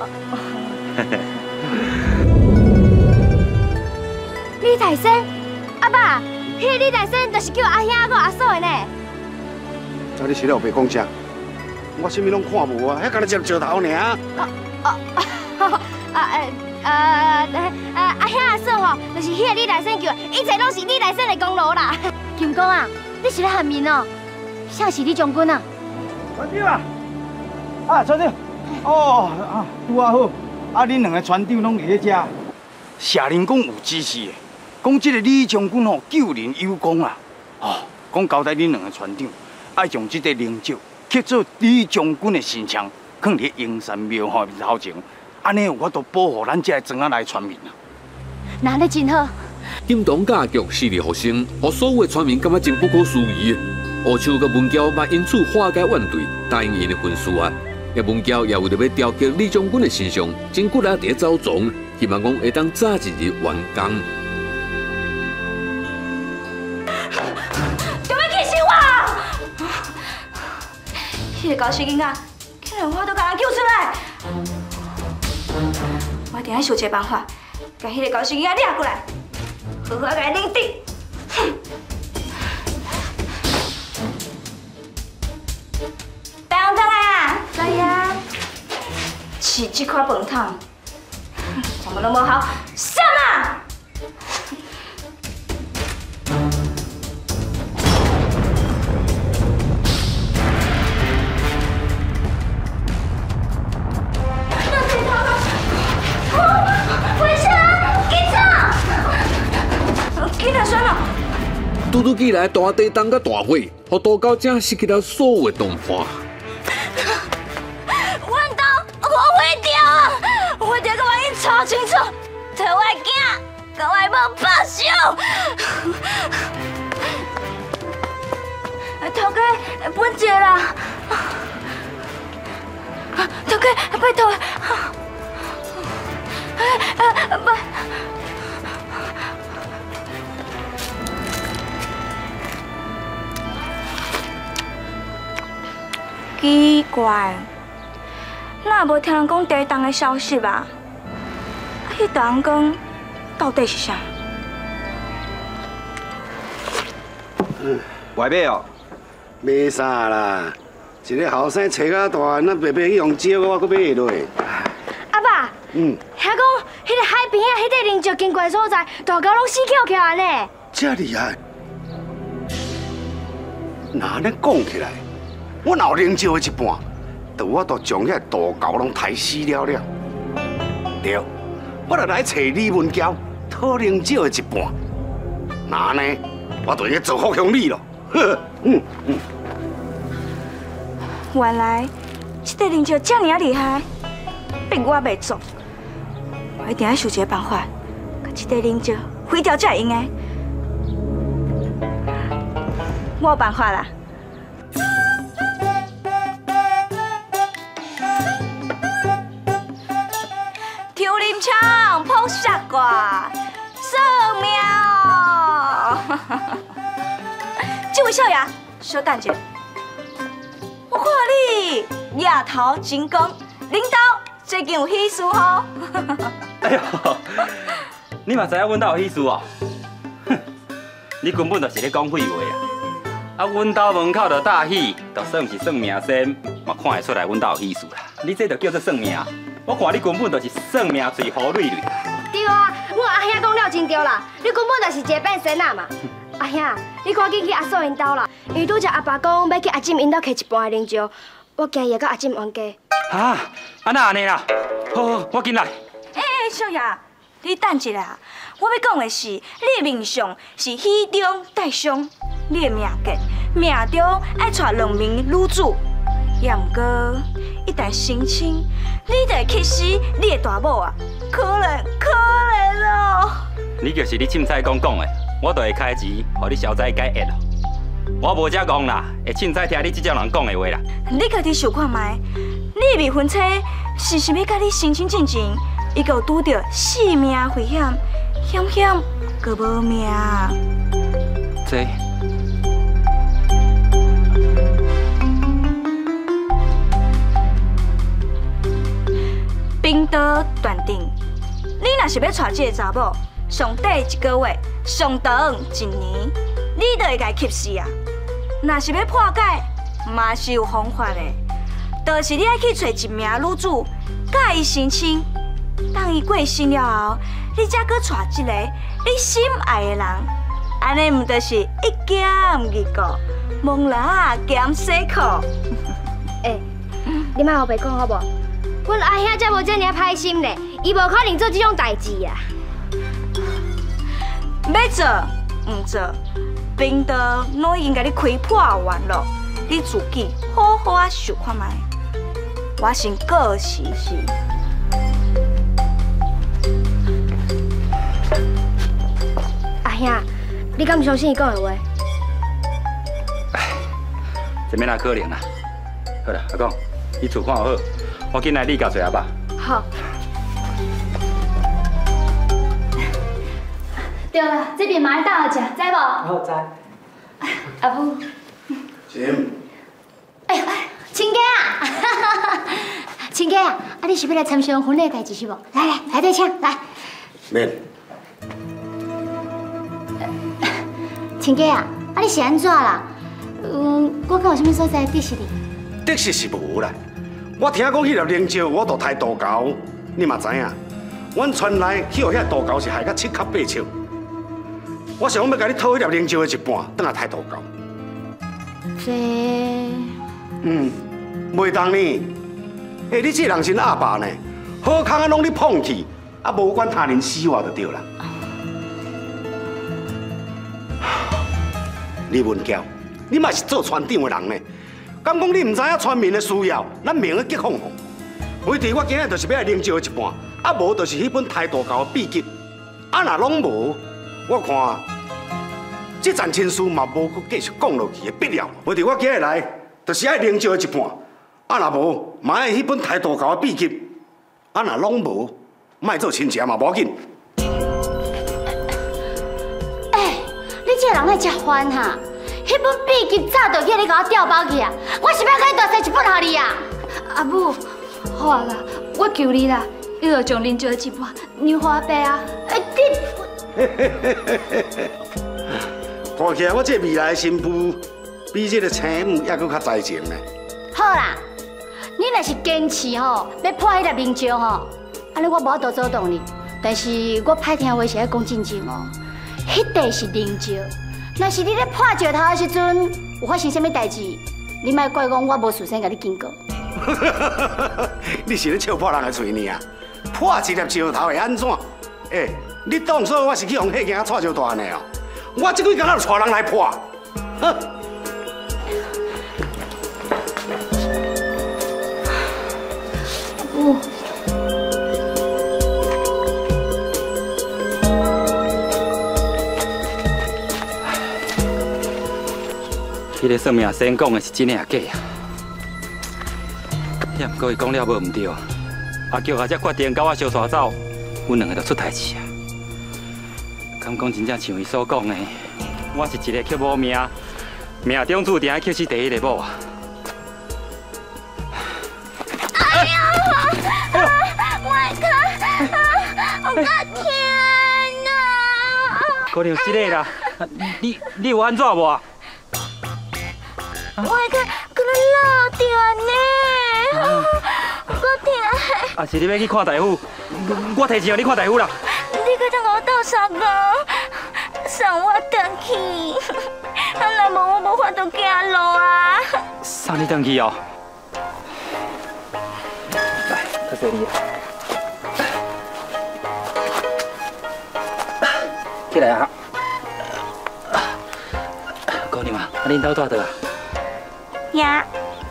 李大生，阿爸，迄个李大生就是叫阿兄个阿嫂的呢。 早你实在有白讲正，我啥物拢看无啊，遐干那只石头尔。 啊啊啊呃呃呃阿兄阿嫂吼，就是迄个李大生叫的，一切拢是李大生的功劳啦。 金光啊，你是咧喊面哦？啥是李将军啊？ 船长啊！啊，船长，哦啊，拄啊好，啊，恁两个船长拢伫咧遮。 下人讲有指示的，讲这个李将军吼救人有功啊！哦，讲交代恁两个船长，爱将这个灵鹫刻做李将军的神像，放伫英山庙吼面头前，安尼有法度保护咱这庄仔内村民啊。 那你真好。 金东甲局势力复生，互所有的村民感觉真不可思议。乌秋甲文娇嘛因此化解怨怼，答应因的婚事啊。也文娇也为着要雕刻李将军的形象，真骨力伫走总，希望讲会当早一日完工。 就要气死我！迄个高士囡仔，竟然我都甲人救出来！我一定要想一个办法，把迄个高士囡仔抓过来，好好甲伊领地。白红汤啊！来呀！吃这块饭汤，什么都无好，上啊！ 拄拄起来，大地震甲大火，互杜高正失去了所有的同伴。 阮兜我毁掉啊！毁掉，甲我因查清楚，找我的囝跟我无报仇！头家，本节啦！头家，拜托！哎，拜。奇怪，哪无听人讲地动的消息啊？啊，迄大红光到底是啥？ 嗯， 外买哦， 买啥啦？一个后生找甲大，咱白白去用招，我搁买会落。 阿爸， 嗯， 听讲迄个海边啊，迄个灵石经过的所在，大狗拢死翘翘安尼。 这厉害！那安尼讲起来，我若有灵石的一半，就我都将遐大狗拢抬死了了。对，我就来找李文娇讨灵石的一半。那安尼，我就去造福乡里咯。呵，嗯嗯。 原来这个灵石这么厉害，并我袂做，我一定要想一个办法，把这个灵石毁掉才会用的。我有办法啦！抽林枪，碰傻瓜，算命哦！这位少爷，稍等一下。我看你额头真光，领导最近有喜事吼。 哎呦，你嘛知影阮兜有喜事哦？哼，你根本就是咧讲废话啊！啊，阮兜门口就大喜，就算是算命先，嘛看会出来阮兜有喜事啦。你这就叫做算命，我看你根本就是算命最好蕊蕊。 对啊，我阿兄讲了真对啦，你根本就是一个变仙仔嘛。阿兄，你赶紧去阿嫂因兜啦，因为拄则阿爸讲要去阿进因兜摕一半的灵石，我惊伊会甲阿进冤家。 啊，安那安尼啦？好好，我紧来。 哎哎，少爷，你等一下，我要讲的是，你的命相是喜中带凶，你的命格命中爱娶两名女主，也毋过一旦成亲，你就会气死你的大某啊！可怜可怜哦！ 你就是你凊彩讲讲的。我就会开钱，互你消灾解厄咯。我无遮讲啦，会凊彩听你这种人讲的话啦。 你家己想看卖，你未婚妻是是要甲你成亲进前，伊个有拄到性命危险，险险个无命。 这。 冰岛断定，你若是要娶这个查某。上短一个月，上长一年，你就会甲伊气死啊！若是要破解，嘛是有方法的，就是你爱去找一名女主，甲伊成亲。等伊过身了后，你才搁娶一个你心爱的人，安尼毋就是一箭二个，蒙拉兼洗裤？ 哎，你莫后白讲好无？阮阿兄才无遮尔歹心呢，伊无可能做这种代志啊！ 要做唔做，冰岛拢已经甲你开破完了，你自己好好啊想看卖。我先告辞是。 阿兄，你敢唔相信伊讲的话？ 哎，这免哪可能啊！好啦，阿公，你厝看好，我紧来你家找阿爸。 好。 对了，这边嘛要倒食，知无？ 好知。 阿母。 金。 哎呦哎，亲家啊！亲家啊，啊你是要来参详婚礼代志是无？来来，来对请来。 免。 亲家啊，啊你是安怎啦？嗯，我敢有啥物所在得失你？ 得失是无啦，我听讲迄粒灵石我都抬大狗，你嘛知影，阮村内迄个遐大狗是害甲七脚八尺。我想要甲你讨迄粒灵石的一半，等下抬大狗。 这…… 嗯，袂当呢。哎，你这人是阿爸呢，好康啊拢你碰去，啊无管他人死活就对啦。李文娇，你嘛是做船长的人呢，敢讲你唔知影村民的需要，咱明日结放放。唯伫我今日就是要来灵石的一半，啊无就是迄本抬大狗的秘籍。 啊若拢无，我看这件亲事嘛无搁继续讲落去的必要。无伫我今日来，就是爱凝招一半。啊若无，嘛爱迄本太大狗的秘籍。啊若拢无，莫做亲情嘛无要紧。 哎，你这个人爱真烦哈！迄本秘籍早就叫你甲我调包去啊！我是要甲你大细一本互你啊！ 阿母，好啊啦，我求你啦，你就将恁这一半让我爸啊！哎，你。 看起来我这未来的新妇比这个青母还阁较知情呢。 好啦，你若是坚持吼，要破迄粒面招吼，安尼我无法度阻挡你。但是我歹听话是爱讲真正哦，迄块是面招。若是你咧破石头的时阵有发生啥物代志，你莫怪讲我无事先甲你警告。 你是咧笑破人的嘴呢啊？破一粒石头会安怎？哎，你当作我是去用迄件蔡石大呢哦？我这几工仔就带人来破，哼！ 哦。 迄个算命先讲的是真的还假啊？也毋过伊讲了无毋对，阿叫阿才决定甲我相带走，阮两个就出代志啊！敢讲真正像伊所讲的，我是一个克某命，命中注定要克死第一个某啊！ 哎呀！我靠！我靠天哪！ 可能是这个啦，你你有安怎无啊？ 我个可能落掉呢，我痛。 啊，是你要去看大夫，我提钱让你看大夫啦。 你可当我倒三工，送我回去，啊，若无我无法度行路啊。 送你回去哦。来，多谢你。起来啊！姑娘啊，恁兜住倒啊？ 呀！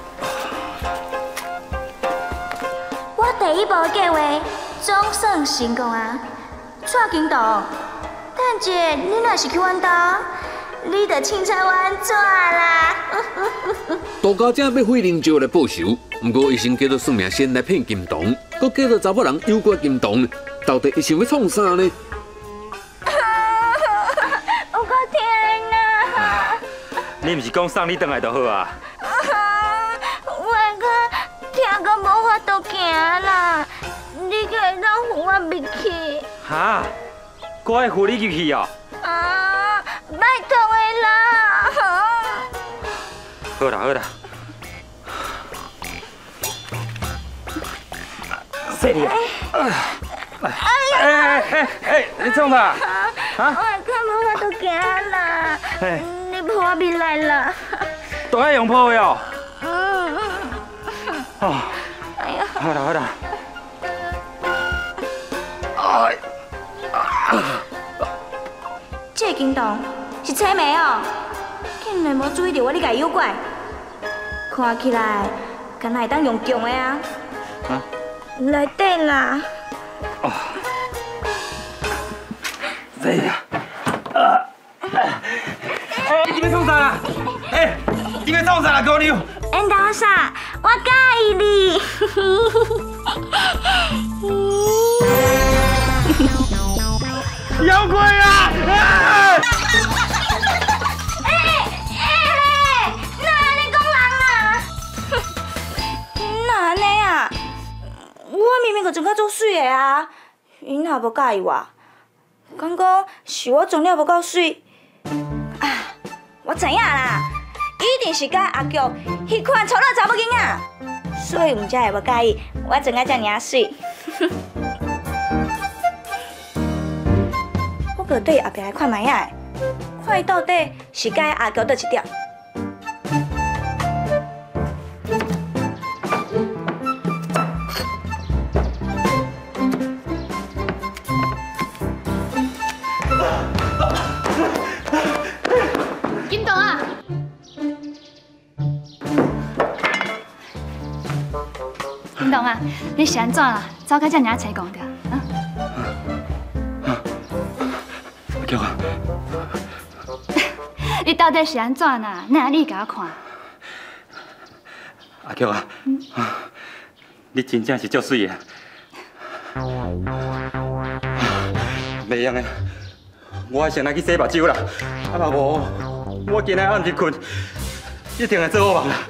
我第一步计划总算成功啊！蔡金东，但姐，你若是去阮兜，你就凊彩阮怎啦？ 杜家正要费灵招来报仇，不过伊先叫做算命先来骗金童，搁叫做查某人诱拐金童，到底伊想要创啥呢？ 我个天哪！ 你毋是讲送你回来就好啊？ 听到无法度行啦，你可会当扶我入去？ 哈，我爱扶你入去哦。 啊，拜托的啦！ 好啦好啦，谢你。哎哎哎哎，你创啥？啊？ 我看无法度行啦，你扶我入来啦。 都爱用抱的哦。 嗯嗯。 哦， 哎呀， 好啦好啦， 哎，这金童是青梅哦，竟然无注意到我你家诱拐，看起来敢若会当用强的啊？啊？来底啦。 哦，这呀，啊，哎，你要创啥啦？哎，你要创啥啦，姑娘？ 缘投啥？我介意你。 妖怪啊！ 哎哎，哪安尼讲人啊？哪安尼啊？我明明个装甲足水的啊，因也无介意我，敢讲是我装了无够水啊？我知影啦。 一定是甲阿菊迄款丑陋查某囡仔，所以毋才会无介意我装甲遮尔水。我个对后壁来看卖啊，看伊到底是甲阿菊倒一条。 金童啊！ 金童啊，你是安怎啦？走到遮尔采讲着啊？ 你到底是安怎呐？哪你甲我看？ 阿菊啊，你真正是足水的。袂用的，我先来去洗目睭啦。啊，若无，我今仔暗时困，一定会做噩梦啦。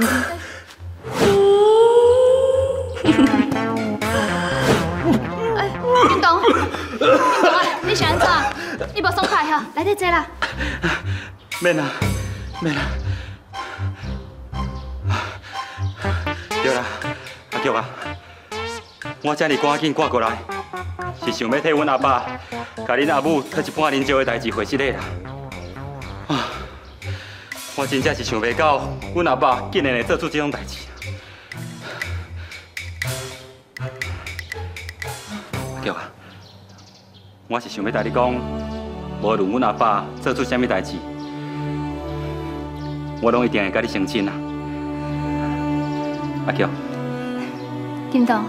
哎，运动，运动啊！你是安怎？你无爽快吼？来这坐啦。 免啦，免啦。对啦，阿菊啊，我这么赶紧赶过来，是想要替阮阿爸，甲恁阿母讨一半啉酒的代志回失礼啦。啊，我真正是想袂到，阮阿爸竟然会做出这种代志。阿菊啊，我是想要甲你讲，无论阮阿爸做出什么代志，我拢一定会甲你成亲啦。阿菊， 金东，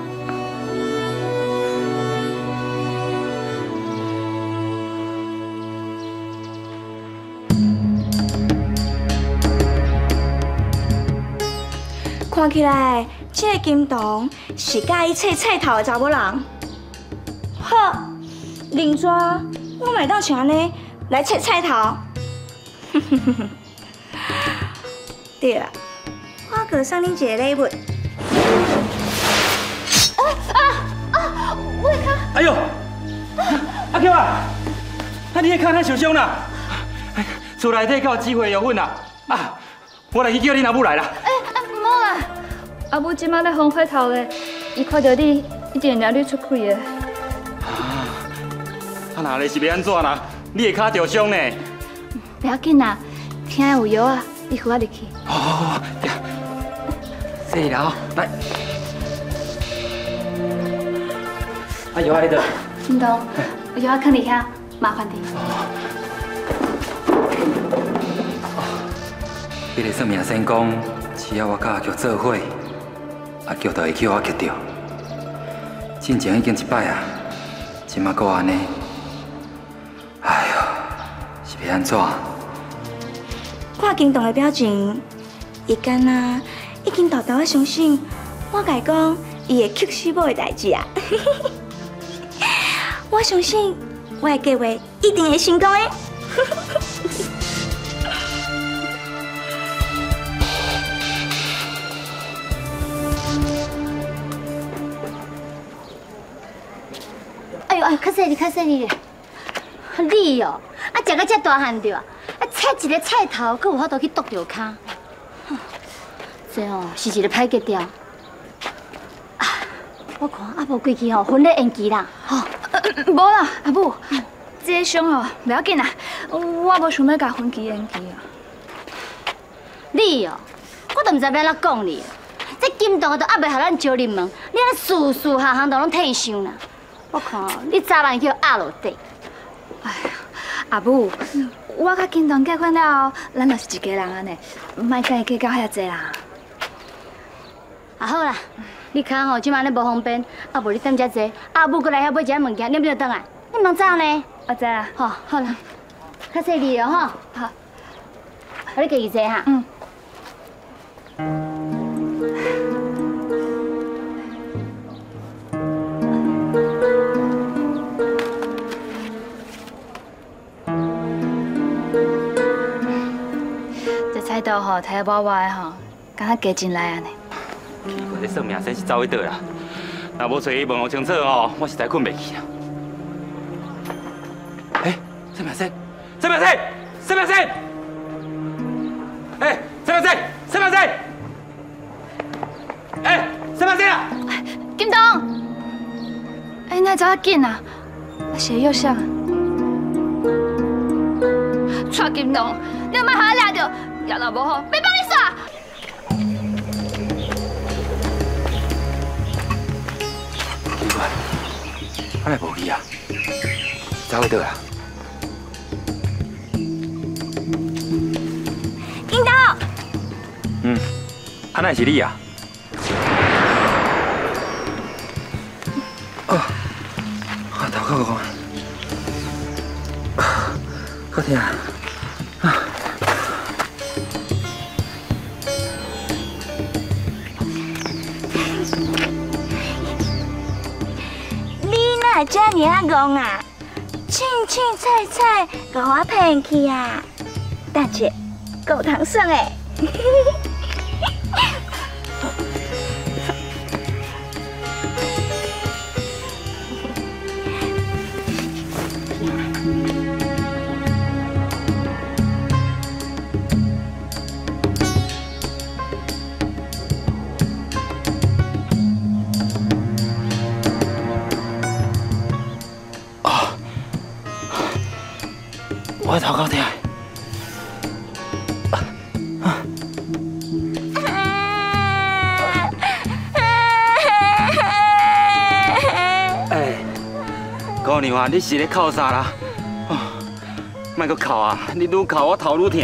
看起来这个金东是介意切菜头的查某人。好，另怎我买当像安尼来切菜头？对啊，我搁送恁一个礼物。啊啊啊！我的脚！ 哎呦，阿菊啊，啊你的脚哪受伤啦？厝内底敢有机会药粉啊？啊，我来去叫恁阿母来啦。 哎哎，唔好啦，阿母即摆咧风火头咧，伊看到你，一定会领你出去的。 啊，啊那你是要安怎啦？你的脚受伤呢？ 不要紧啦，听有药啊，你扶我入去。 好好好，对。谢啦哦，来。啊药啊，你得。 金东，有药放你遐，麻烦你。 迄个算命先讲，只要我甲阿菊做伙，阿菊就会叫我克着。进前已经一摆啊，即马搁安尼，哎呦，是要安怎？ 看金东的表情，伊敢若已经偷偷啊相信我甲伊讲伊会克死某的代志啊！我相信我的计划一定会成功的。哎呦哎呦，较细哩，较细哩！你哦，啊食到遮大汉着，啊切一个菜头，阁有法度去剁着骹。这哦是一个歹结条。啊，我看啊无过去吼，婚礼延期啦。吼，无啦，阿母，这个伤哦不要紧啦，我无想要甲婚期延期啊。你哦，我都唔知要安怎讲你。这金堂都还袂互咱招入门，你安事事项项都拢替想啦。我看你早晚叫压落地。哎呀，阿母，我甲金堂结婚了后，咱就是一家人安尼，莫甲伊计较遐济啦。啊好啦，你脚吼即摆咧无方便，啊无你等遮坐，阿母过来遐买一下物件，你不要等来，你唔通走呢？我知啦。好，好啦，较细腻哦吼。好，我你家己坐哈。嗯。这菜刀吼，睇下歪歪的吼，敢若加进来安尼。 我这算命先是走去倒啦，若无找伊问我清楚哦，我实在困袂去啊。哎，算命先，算命先，算命先，哎，算命先，算命先，哎，算命先啊！ 金东，哎，那走较紧啊，我是药箱啊。蔡金东，你莫互我抓着，要若无好，别帮你耍。 奇怪，安尼无去啊？走去倒啦？ 金东。 嗯，安那是你啊？ 哦，啊，头壳痛，好疼啊！ 还遮尔啊戆啊，凊凊菜菜，给我骗去啊！等者，够糖爽诶！ 我头壳痛。哎，姑娘啊，你是咧哭啥啦？哦，莫阁哭啊！你愈哭我头愈痛。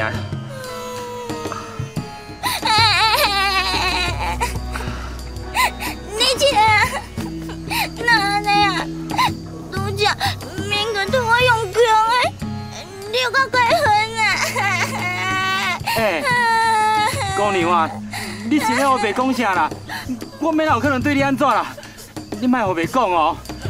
你这哪安尼啊？拄则免个对我用强的。你有够过分啊！ 哎，姑娘啊，你真了我袂讲啥啦？我明仔有可能对你安怎啦？你莫互袂讲哦。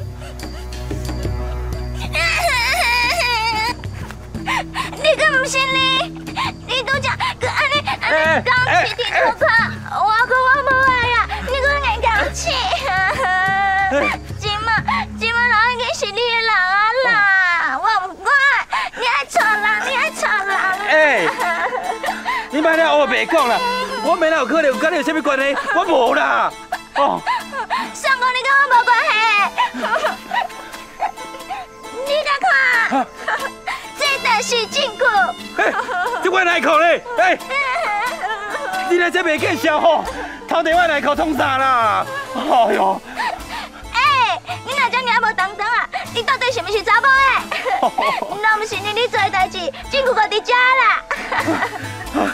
你可唔信你？你拄则佮安尼安尼讲起天可怕，我讲我无爱啊！你佮硬讲起，今嘛今嘛人已经是你的人啊啦，我唔管。你爱吵人，你爱吵人。 哎，你莫了我袂讲啦，我明仔有可能有跟你有啥物关系？我无啦。哦。 上讲你跟我无关系。你来看，这就是证据。 哎，这我内裤咧，哎，你来这袂见笑吼，头地我内裤创啥啦？哎呦！ 哎，你若遮尔无当当啊，你到底是毋是查某的？若毋是你，你做的代志，证据就伫遮啦。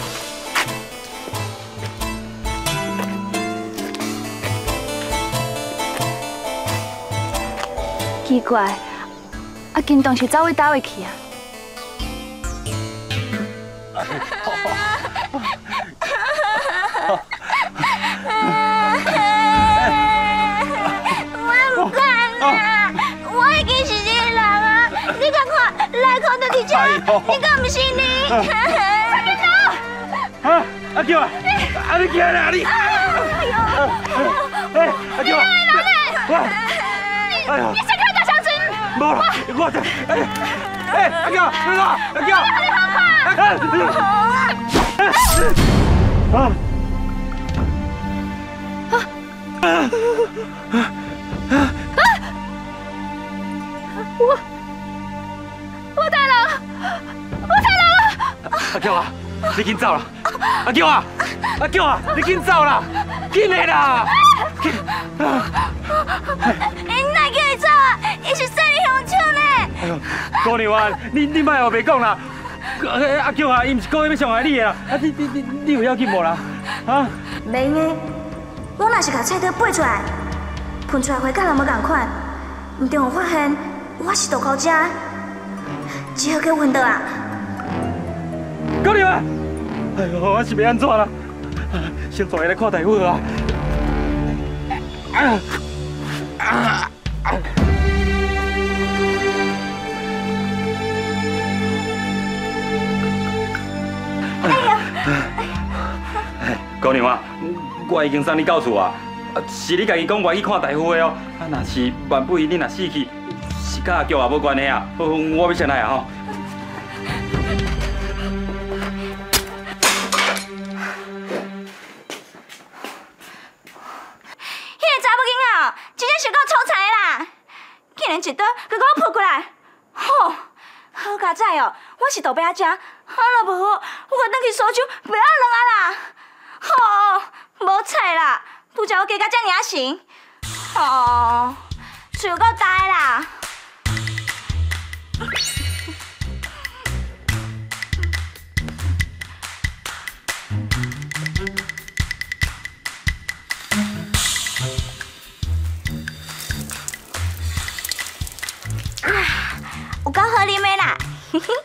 奇怪，阿金东是走去倒位去啊？ 我唔管啦，我已经是你的人啊！你甲看，内裤就伫遮，你敢唔是你？快点走！ 啊，阿舅啊，啊你行啦你！哎，阿舅啊，我，哎呀， 你先给我大小心！ 无啦，我这，哎，哎，阿舅，你看，阿舅， 你好快！ 啊！ 我我太冷，我太冷了！ 阿舅啊，你紧走啦！阿舅啊，阿舅啊，你紧走啦！紧的啦！紧！ 你哪叫伊走啊？伊是说你凶手呢！ 哎呦，姑娘啊，你你莫话袂讲啦！阿舅啊，伊毋是故意要伤害你的啦！啊，你你你你有要紧无啦？啊？ 袂用的，我若是把菜刀拔出来，喷出来花甲人无共款，唔定有发现我是大口食，只好叫晕倒啊！ 姑娘啊，哎呦，我是要安怎啦？先带伊来看大夫啊！啊啊啊！ 哎呀！ 哎，姑娘啊，我已经送你到厝啊，是你家己讲我去看大夫的哦。啊，若是万不幸你若死去，是甲阿舅也无关系啊。好，我要先来啊吼。 迄个查某囡仔哦，真正是够粗残的啦！竟然一刀就给我扑过来，吼！好佳哉哦，我是大伯仔，啊若无好，我赶转去苏州，袂晓软啊啦！吼，无切啦，拄则我加到遮尔神，吼，喙有够大啦！有够好啉的啦！嘿嘿。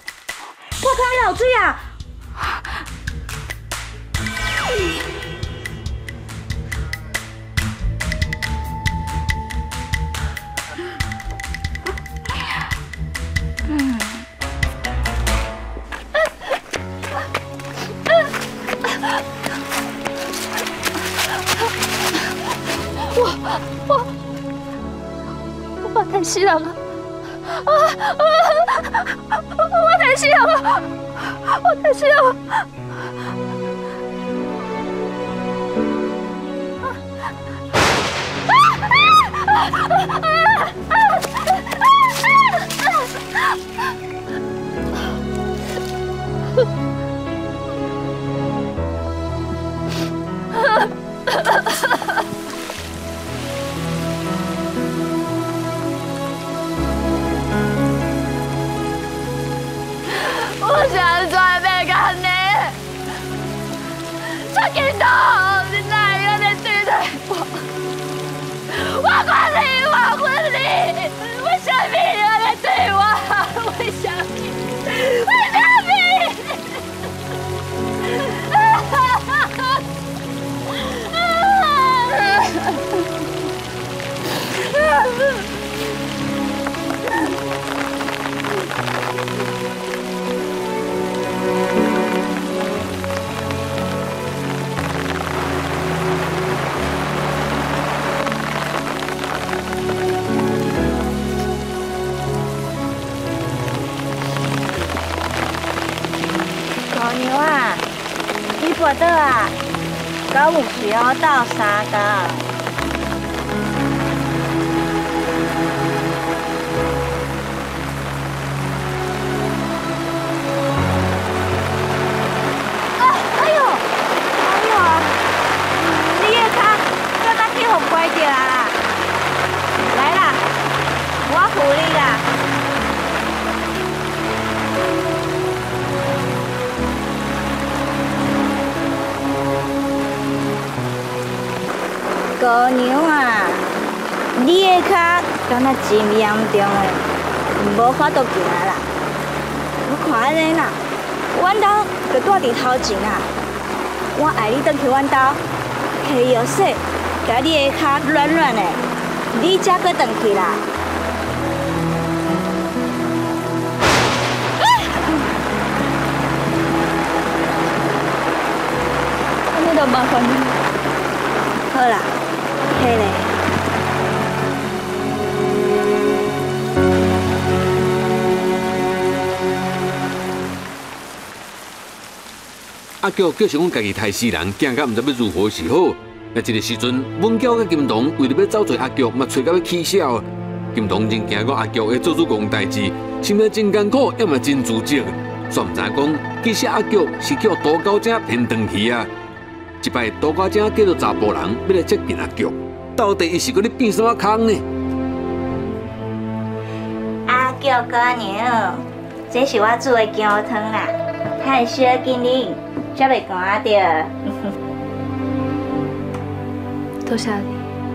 我看你有水啊！ 我太死人啊！啊啊！我太死人啊！我太死人啊！ 我想做咩干呢？出见到你哪有在对待我？我管你，我管你，为什么你在对我？为什么？为什么？ 老牛啊，你不倒啊？搞有需要倒三工。啊！哎呦，哎呦啊！你的脚敢若去互拐着啊啦？来啦，我扶你啦。 姑娘啊，你的脚敢若真严重的，无法度行啦。我看安尼啦，阮兜就住伫头前啊。我爱你转去阮兜，摕药水，甲你的脚软软的，你才搁转去啦。安尼就麻烦你。好啦。 嘿嘞！ 阿菊叫是阮家己太死人，惊甲毋知要如何是好。那这个时阵，文娇甲金童为了要找找阿菊，嘛找到要起笑。金童真惊讲阿菊会做出戆代志，心里真艰苦，也嘛真自责。煞毋知讲，其实阿菊是叫杜高正骗转去啊。一摆杜高正叫做查甫人要来接近阿菊。 到底伊是搁咧变什么空呢？ 阿菊姑娘，这是我煮的姜汤啦，太小金啉，才袂寒着。 多谢你。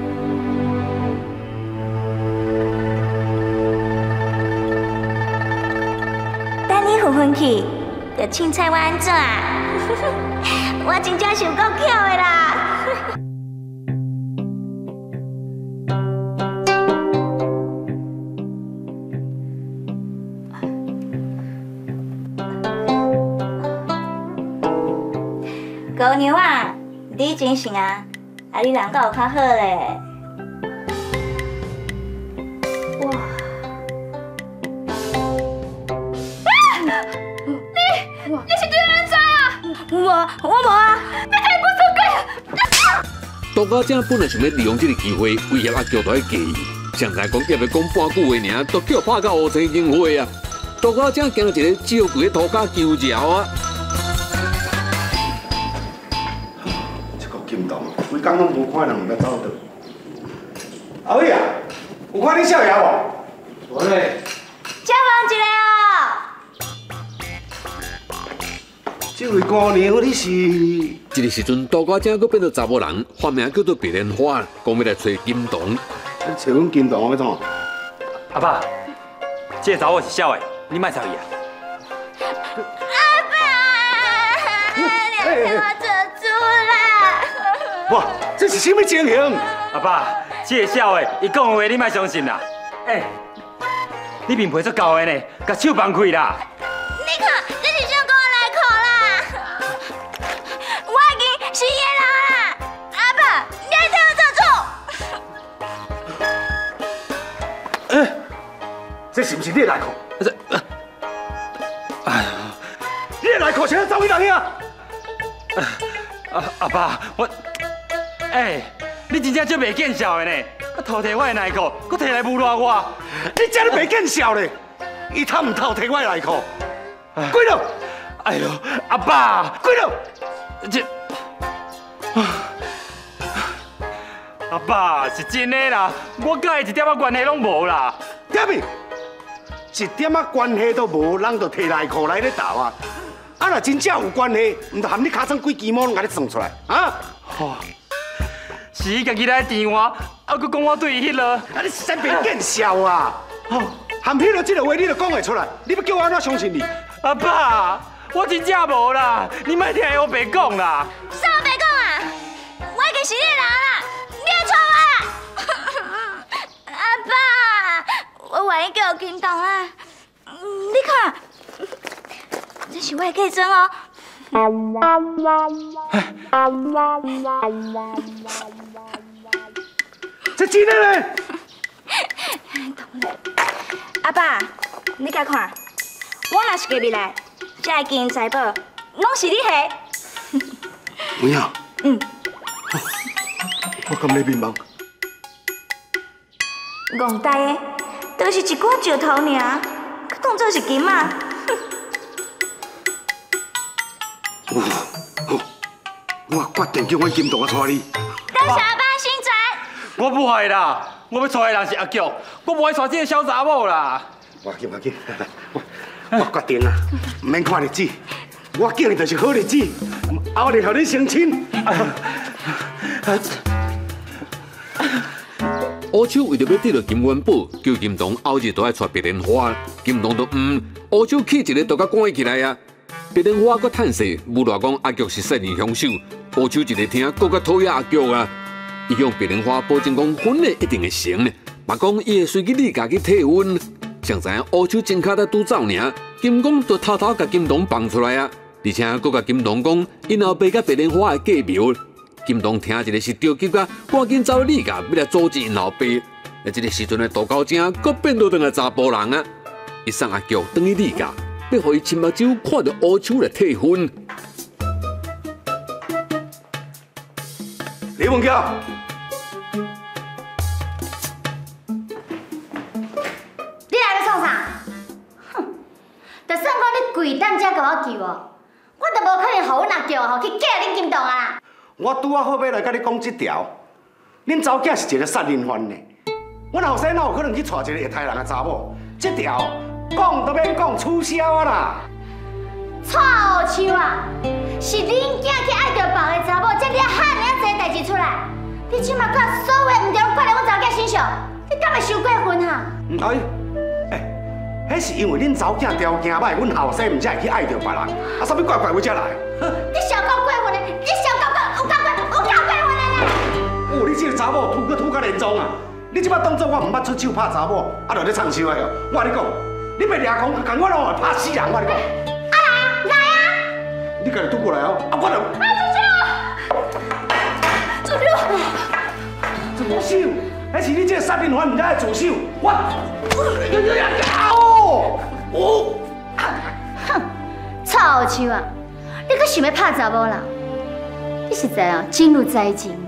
等你回返去，就凊彩我安怎？我真正是有够巧的啦！姑娘啊，你真是啊，啊你人阁有较好咧。哇！你你是对人仔啊？我我无啊！你太不守规！ 杜家正本来想要利用这个机会威胁阿菊来嫁伊，谁知讲也未讲半句话尔，都叫拍到乌青樱花啊！杜家正惊到一个只有跪喺涂骹求饶啊！ 金童，规工拢无看人要走倒。阿伟啊，有看你少爷无？无咧。 借问一个哦。 这位姑娘，你是？ 这个时阵，杜家正佫变做查某人，化名叫做白莲花，讲要来找金童。 你找阮金童要创？ 阿爸，这个查某是小的，你莫吵伊啊。 阿爸，你替我做主啦！ 哇，这是什么情形？ 阿爸，这个小的，伊讲的话你莫相信啦。哎，你面皮足厚的呢，甲手放开啦。 你看，这是想讲我来口啦。我已经是伊的人啦。阿爸，你替我做主。 哎，这是不是你的内裤？ 这，哎呀， 你的内裤现在走去哪里啊？ 阿阿爸，我，哎，你真正足袂见笑的呢！我偷摕我的内裤，搁摕来侮辱我。 你真都袂见笑咧！伊偷唔偷摕我的内裤？滚了！ 哎呦，阿爸， 滚了！ 这，阿爸是真的啦，我甲伊一点仔关系拢无啦。 点咪？一点仔关系都无，人就摕内裤来咧斗啊！啊，若真正有关系，唔就含你尻川几支毛拢甲你算出来啊？ 哦，是伊家己来电话，啊，佮讲我对伊迄落， 啊，你真袂见笑啊！哦，含迄落这个话，你就讲会出来，你要叫我安怎相信你？ 阿爸，我真正无啦，你莫听我白讲啦。 啥白讲啊？我已经是你的人啦，你要错我啦！阿爸，我愿意叫金童啊！你看，这是我的嫁妆哦。 这真的嘞？ 阿爸，你甲看，我若是嫁未来，这个金银财宝拢是你下。 有影？ 嗯。 我敢你面茫。 戆呆的，都是一寡石头尔，佮当做是金啊！ 我我决定叫我金童啊带你。 多谢阿爸心传。 我不会啦，我要娶的人是阿菊，我不会娶这个小查某啦。 我紧我紧，我我决定啊，唔免看日子，我叫你就是好日子，后日互你成亲。 乌秋为着要得到金元宝，叫金童后日都爱娶白莲花，金童都唔，乌秋气一个都甲关起来啊！白莲花搁叹息，诬赖讲阿菊是杀人凶手，乌秋一个听，搁较讨厌阿菊啊！伊向白莲花保证讲婚礼一定会成呢，嘛讲伊会随去你家去退婚。谁知影乌秋真卡在拄走尔，金公就偷偷甲金童放出来啊！而且搁甲金童讲，因后爸甲白莲花的计谋。金童听一个是着急啊，赶紧走李家要来阻止因老爸。而这个时阵的杜高正，搁变做当个查甫人啊！伊送阿菊等去李家，要互伊亲目睭看到乌秋来退婚。 李文娇， 你来要创啥？哼！就算讲你跪等才甲我救哦，我都无可能互阮阿菊吼去嫁恁金童啊啦！ 我拄啊好要来甲你讲这条，恁查某囝是一个杀人犯呢。阮后生哪有可能去娶一个会杀人的查某？这条讲都免讲，取消啊啦！ 错乌秋啊，是恁囝去爱着别个查某，才惹遐尔啊侪代志出来。你即马甲所有的唔对拢怪在阮查某囝身上，你敢会受过分哈？ 哎，哎，迄是因为恁查某囝条件歹，阮后生唔才会去爱着别人，啊，啥物怪怪我才来？ 你小够过分的，你小够够有够过有够过分的啦！ 哦，你这个查某吐个吐甲严重啊！你即摆当作我唔捌出手拍查某，啊，就咧唱秋的哦！我跟你讲，你别掠狂，共我拢会拍死人！我跟你讲。 啊来啊来啊！ 你家己拄过来哦，啊，我就。 啊，主手！ 主手！主手！迄是你这个杀人犯，唔才会自首。我。哦哦！ 哼！臭乌秋啊！你阁想要拍查某人？你实在啊，真有才情呢。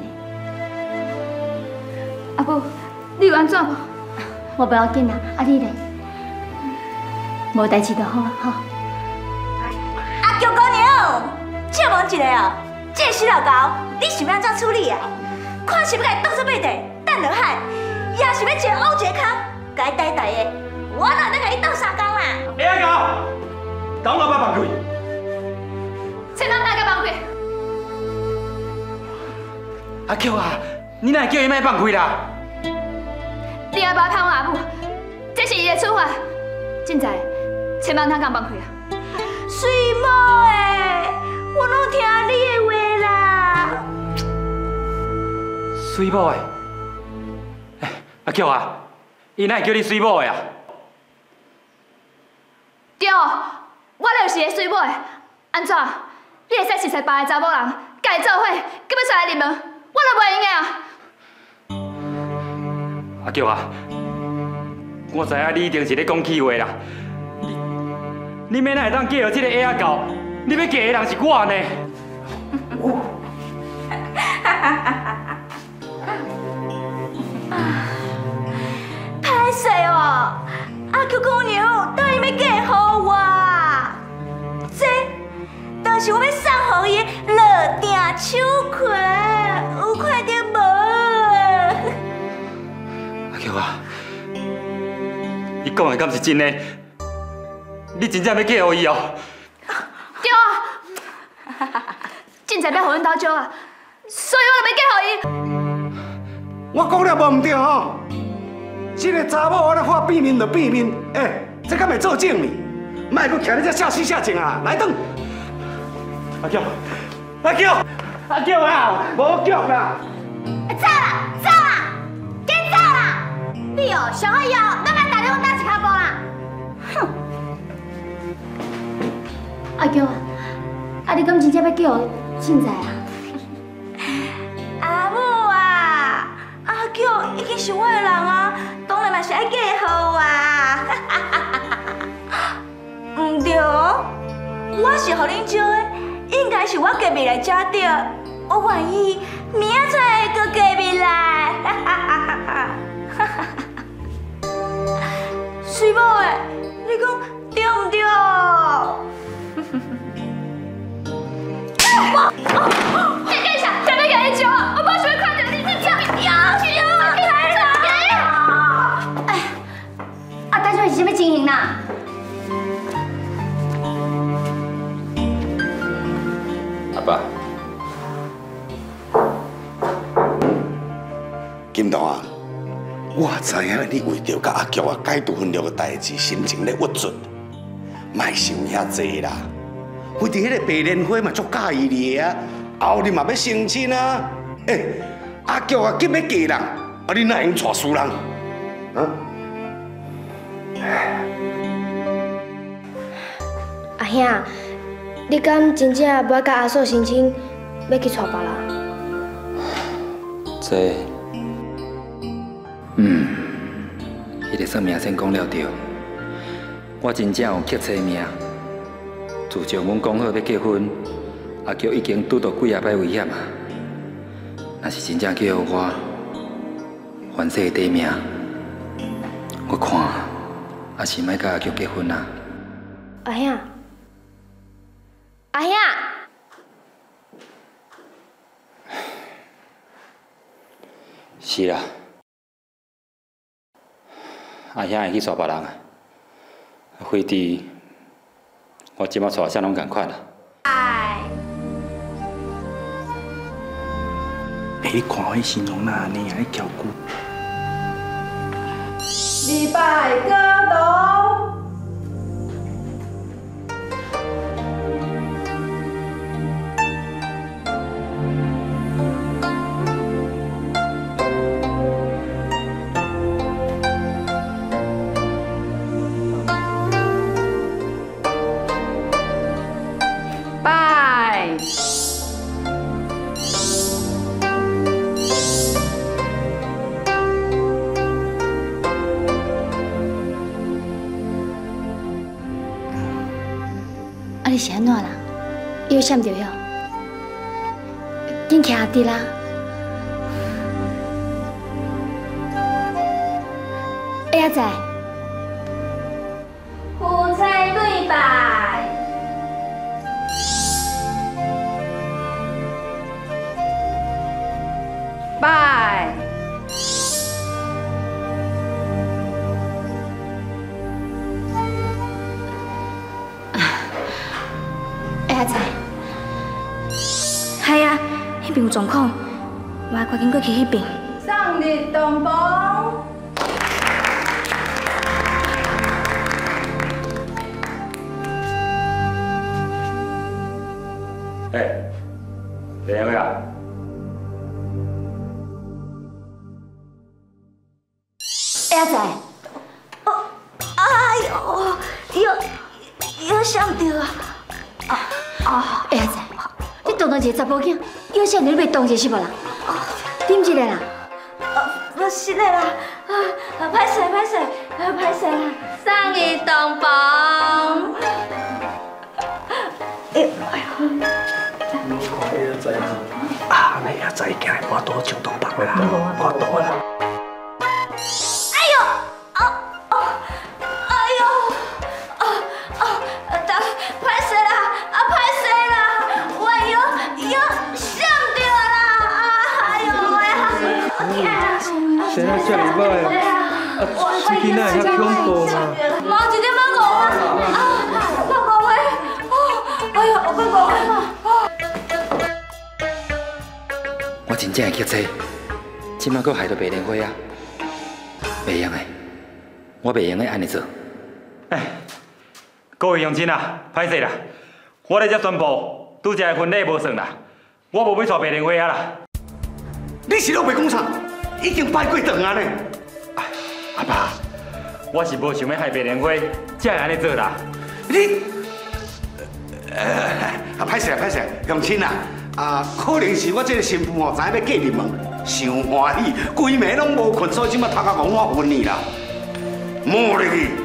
阿母，你有安怎无？ 我不要紧啦，啊你咧？无代志就好啊，吼。 阿菊姑娘，借问一个哦，这个死老狗，你想要怎处理啊？看是要甲伊当作马地，等落海，也是要一个乌一个空，甲伊呆呆的，我哪能甲伊斗相共啦？ 你阿狗，等我把放开。 千万莫甲放开！ 阿菊啊，你哪会叫伊莫放开啦？ 你阿爸骗我阿母，这是伊的处罚。现在千万通甲放开啊！ 水某诶，我拢听你的话啦。 水某诶，哎，阿菊啊，伊哪会叫你水某诶啊？ 对，我就是个水某诶。安怎？你会使识识别个查某人，甲伊做伙，佮要出来入门，我都袂用个啊！ 阿菊啊， 我知影你一定是咧讲气话啦。你你免哪会当嫁予这个矮仔狗？你要嫁的人是我呢。 歹势哦，阿舅姑娘答应要嫁予我，这当是我要送予伊的落定手环，有看到无？ 阿舅啊，你讲的敢是真的？你真正要嫁予伊哦？ 对啊，凊彩要互阮斗招啊，所以我就要嫁予伊。 我讲了无唔对吼，这个查某我咧话变面就变面，哎，这敢会做证呢？莫搁徛咧这笑死笑静啊！来转。阿舅，阿舅，阿舅啊，无脚啦！ 走啦，走啦，紧走啦！你哦，上好以后，慢慢打电话打一脚步啦。哼！阿舅啊，啊你敢真正要叫我凊彩啊？ 阿母啊，阿舅已经是我的人啊，当然嘛是爱嫁予我啊。唔对，我是互恁招的，应该是我隔壁来才对。我愿意明仔载搁隔壁来。水某的，你讲对唔对？我，你等一下，前面有一招，我不喜欢看着你这样，要去要开了。 哎，啊，当初是什么情形啦？ 阿爸， 金童啊，我知影你为着甲阿菊啊解除婚约的代志，心情咧郁卒，莫想遐济啦。为着迄个白莲花嘛足介意你啊，后日嘛要成亲啊。哎，阿菊啊急要嫁人，啊你哪会用娶输人？啊？ 阿兄，你敢真正无甲阿嫂申请要去娶别人？ 这，嗯，迄个算命先讲了对，我真正有克妻命。自从阮讲好要结婚，阿菊已经拄到几啊摆危险啊！若是真正叫我还世底命，我看还是莫甲阿菊结婚啊！ 阿兄，阿兄， 是啦，阿兄会去娶别人啊，非得。我即马娶啥拢共款啦。 哎， 哎，你看迄形容哪安尼啊？迄脚骨。 礼拜歌动。 啊，你是安怎啦？腰闪着哟，紧徛伫啦。哎仔， 夫妻对拜。拜。 哎仔， 系啊，迄边有状况，我赶紧过去迄边。 上日东风。 哎，连位啊！ 哎仔， 哦，哎呦，又又想到啊！ 啊啊！哎仔，你当当一个查甫囝，腰闪着你袂当一个是无啦？啉一个啦。 啊，不是的啦，啊， 歹势歹势，歹势啦！送你东房。哎呀！ 你看这个代志，啊，你也知惊我多上东北啦，我多啦。 哎呦！啊啊！哎呦！啊啊！大歹势啦！啊歹势啦！我又又上着啦！哎呦喂！啊！ 生啊这么歹啊！啊，这囡仔遐恐怖嘛！ 毛一点毛讲啊！啊，我讲的，哦，哎呀，我讲的。 我真正会劫车，即马搁害到白莲花啊！袂用的，我袂用的安尼做。 哎，各位乡亲啊，歹势啦！我咧才宣布，拄只的婚礼无算啦，我无要娶白莲花啊啦！ 你是拢袂讲啥？已经摆过顿啊呢！ 哎，阿爸，我是无想要害白莲花，才会安尼做啦。 你，呃，啊，歹势啊，歹势，乡亲啊！啊，可能是我这个媳妇哦，知影要嫁入门，伤欢喜，规暝拢无困，所以即马头壳讲我昏去啦，摸入去。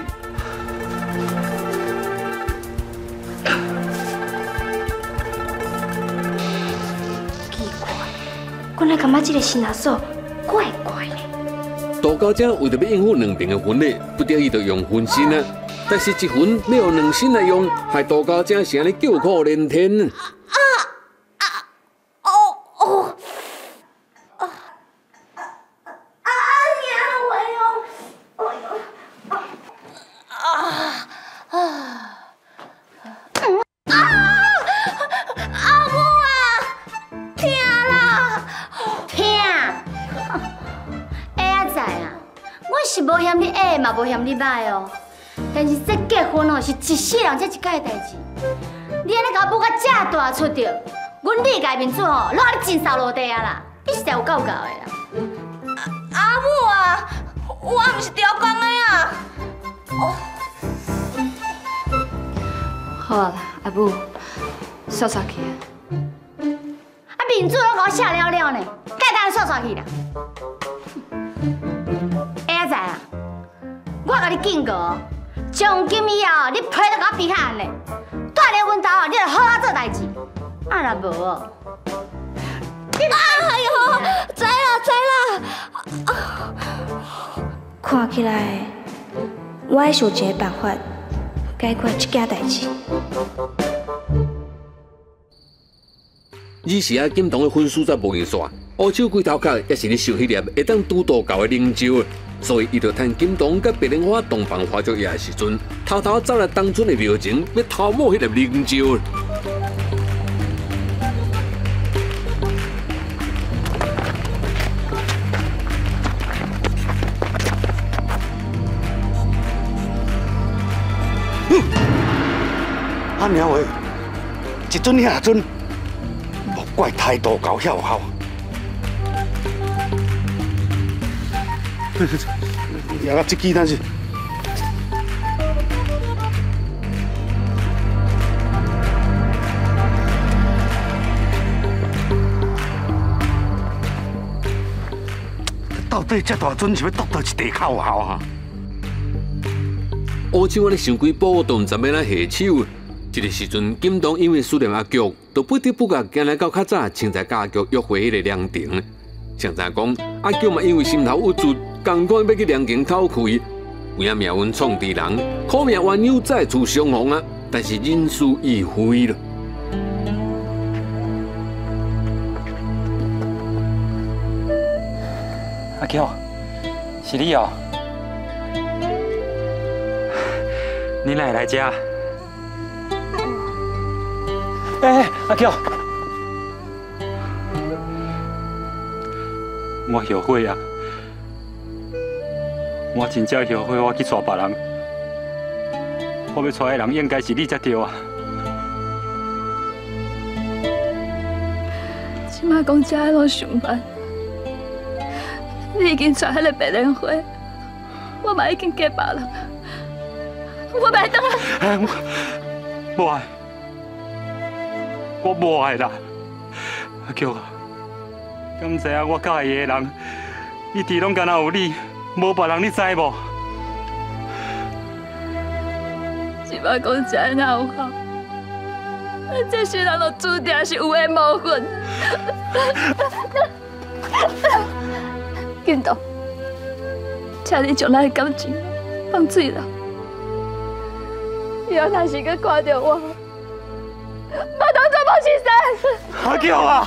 奇怪，我来感觉这个新阿嫂怪怪的。 杜小姐为着要应付两边的婚礼，不得已就用婚纱啊，但是一婚要用两身来用，害杜小姐是安尼叫苦连天。 嘛无嫌你歹哦，但是这结婚哦是一世人才一届的代志。你安尼甲我母甲这大出着，阮李家面子哦，拢安尼真扫落地啊啦！你实在有够够的啦！ 阿母啊，我毋是调讲的啊！哦， 好啊，阿母，煞煞去啊！ 啊，面子拢甲我写了了呢，该当煞煞去啦！会仔啦！我甲你警告，从今以后你批到我鼻口安尼，带来阮兜哦，你着好好做代志。啊若无哦， 哎呦，知啦知啦。看起来，我爱想一个办法解决这件代志。 二是啊，金堂的婚事才无用煞，乌手龟头壳也是咧收迄粒会当拄度高的灵石。所以，伊就趁金堂甲白莲花洞房花烛夜的时阵，偷偷走来当村的庙前，要偷摸迄粒灵石。 嗯，啊娘喂，一尊遐尊，莫怪态度搞晓好。也个这鸡蛋是，到底这大尊是要剁到一地口效啊？ 乌手安尼想几步都唔知要哪下手。这个时阵，金堂因为思念阿菊，就不得不甲行来到较早，请在家菊约会迄个凉亭。上知讲阿菊嘛，因为心头有罪，共款要去凉亭偷窥，有影命运创治人，可命冤友再次相逢啊！但是人事已非了。 阿菊，是你哦？你哪会来这？哎，阿菊，我后悔啊！我真正后悔，我去娶别人。我要娶的人应该是你才对啊！ 即摆讲遮拢上班，你已经娶迄个白莲花，我嘛已经嫁别人，我袂当啊！ 哎，我爱，我无爱啦，阿菊啊！敢知影我介意的人，一直拢敢若有你， 无别人你知无？ 是我讲真哪有好？这些人都注定是有缘无分。金童，请你将咱的感情放水了。以后若是佮看到我，我当作无牺牲。 阿强啊！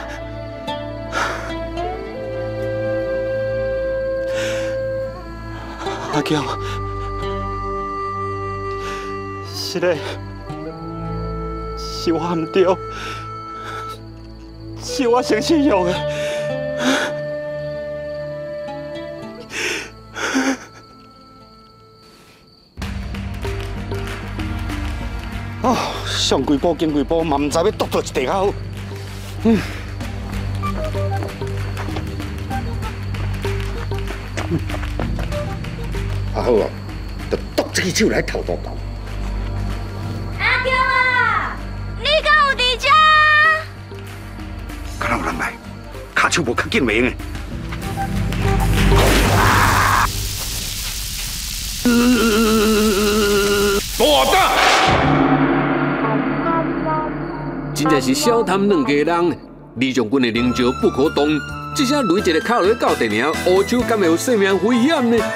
阿强，是嘞，是我唔对，是我生气用的。 哦，上几步经几步，嘛唔知要剁到一地较好。嗯。啊好啊，就剁这个手来头剁豆。 阿强啊，你敢有伫遮？ 敢若有人来，骹手无较紧袂用的。 大胆！真正是小贪两家人，李将军的灵招不可动，只剩雷一个靠落到地尔，乌手敢会有生命危险呢？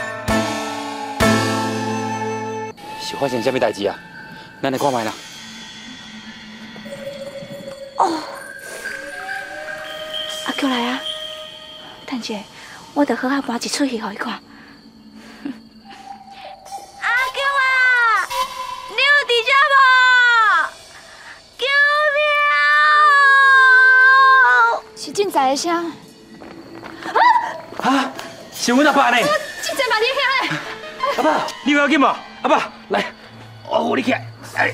是发生什么代志啊？咱来看卖啦。 哦，阿强来啊！等者，我得好好搬一出戏给伊看。阿强啊，你有伫遮无？救命！ 是进仔的声。 啊！是阮阿爸呢？ 进仔把你兄嘞！ 阿爸，你有要紧无？阿爸，来，我扶你起来。来，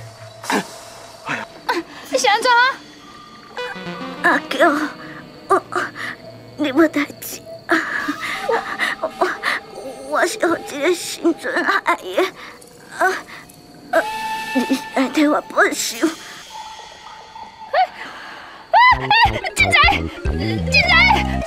你是安怎啊？ 阿强，我你无代志，我我我是互一个新存害的，啊啊！你来替我报仇。 进仔，进仔！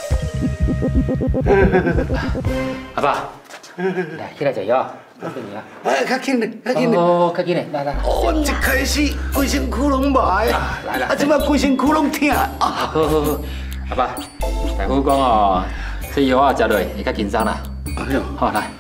阿爸，来起来食药，我给你啊。 哎，较紧嘞，较紧嘞。 哦，较紧嘞，来来。 哦，一开始规身躯拢麻的， 来来， 啊，即摆规身躯拢疼。啊， 好好好，阿爸，大夫讲哦，这药啊食落会较轻松啦。 哎呦， 好来。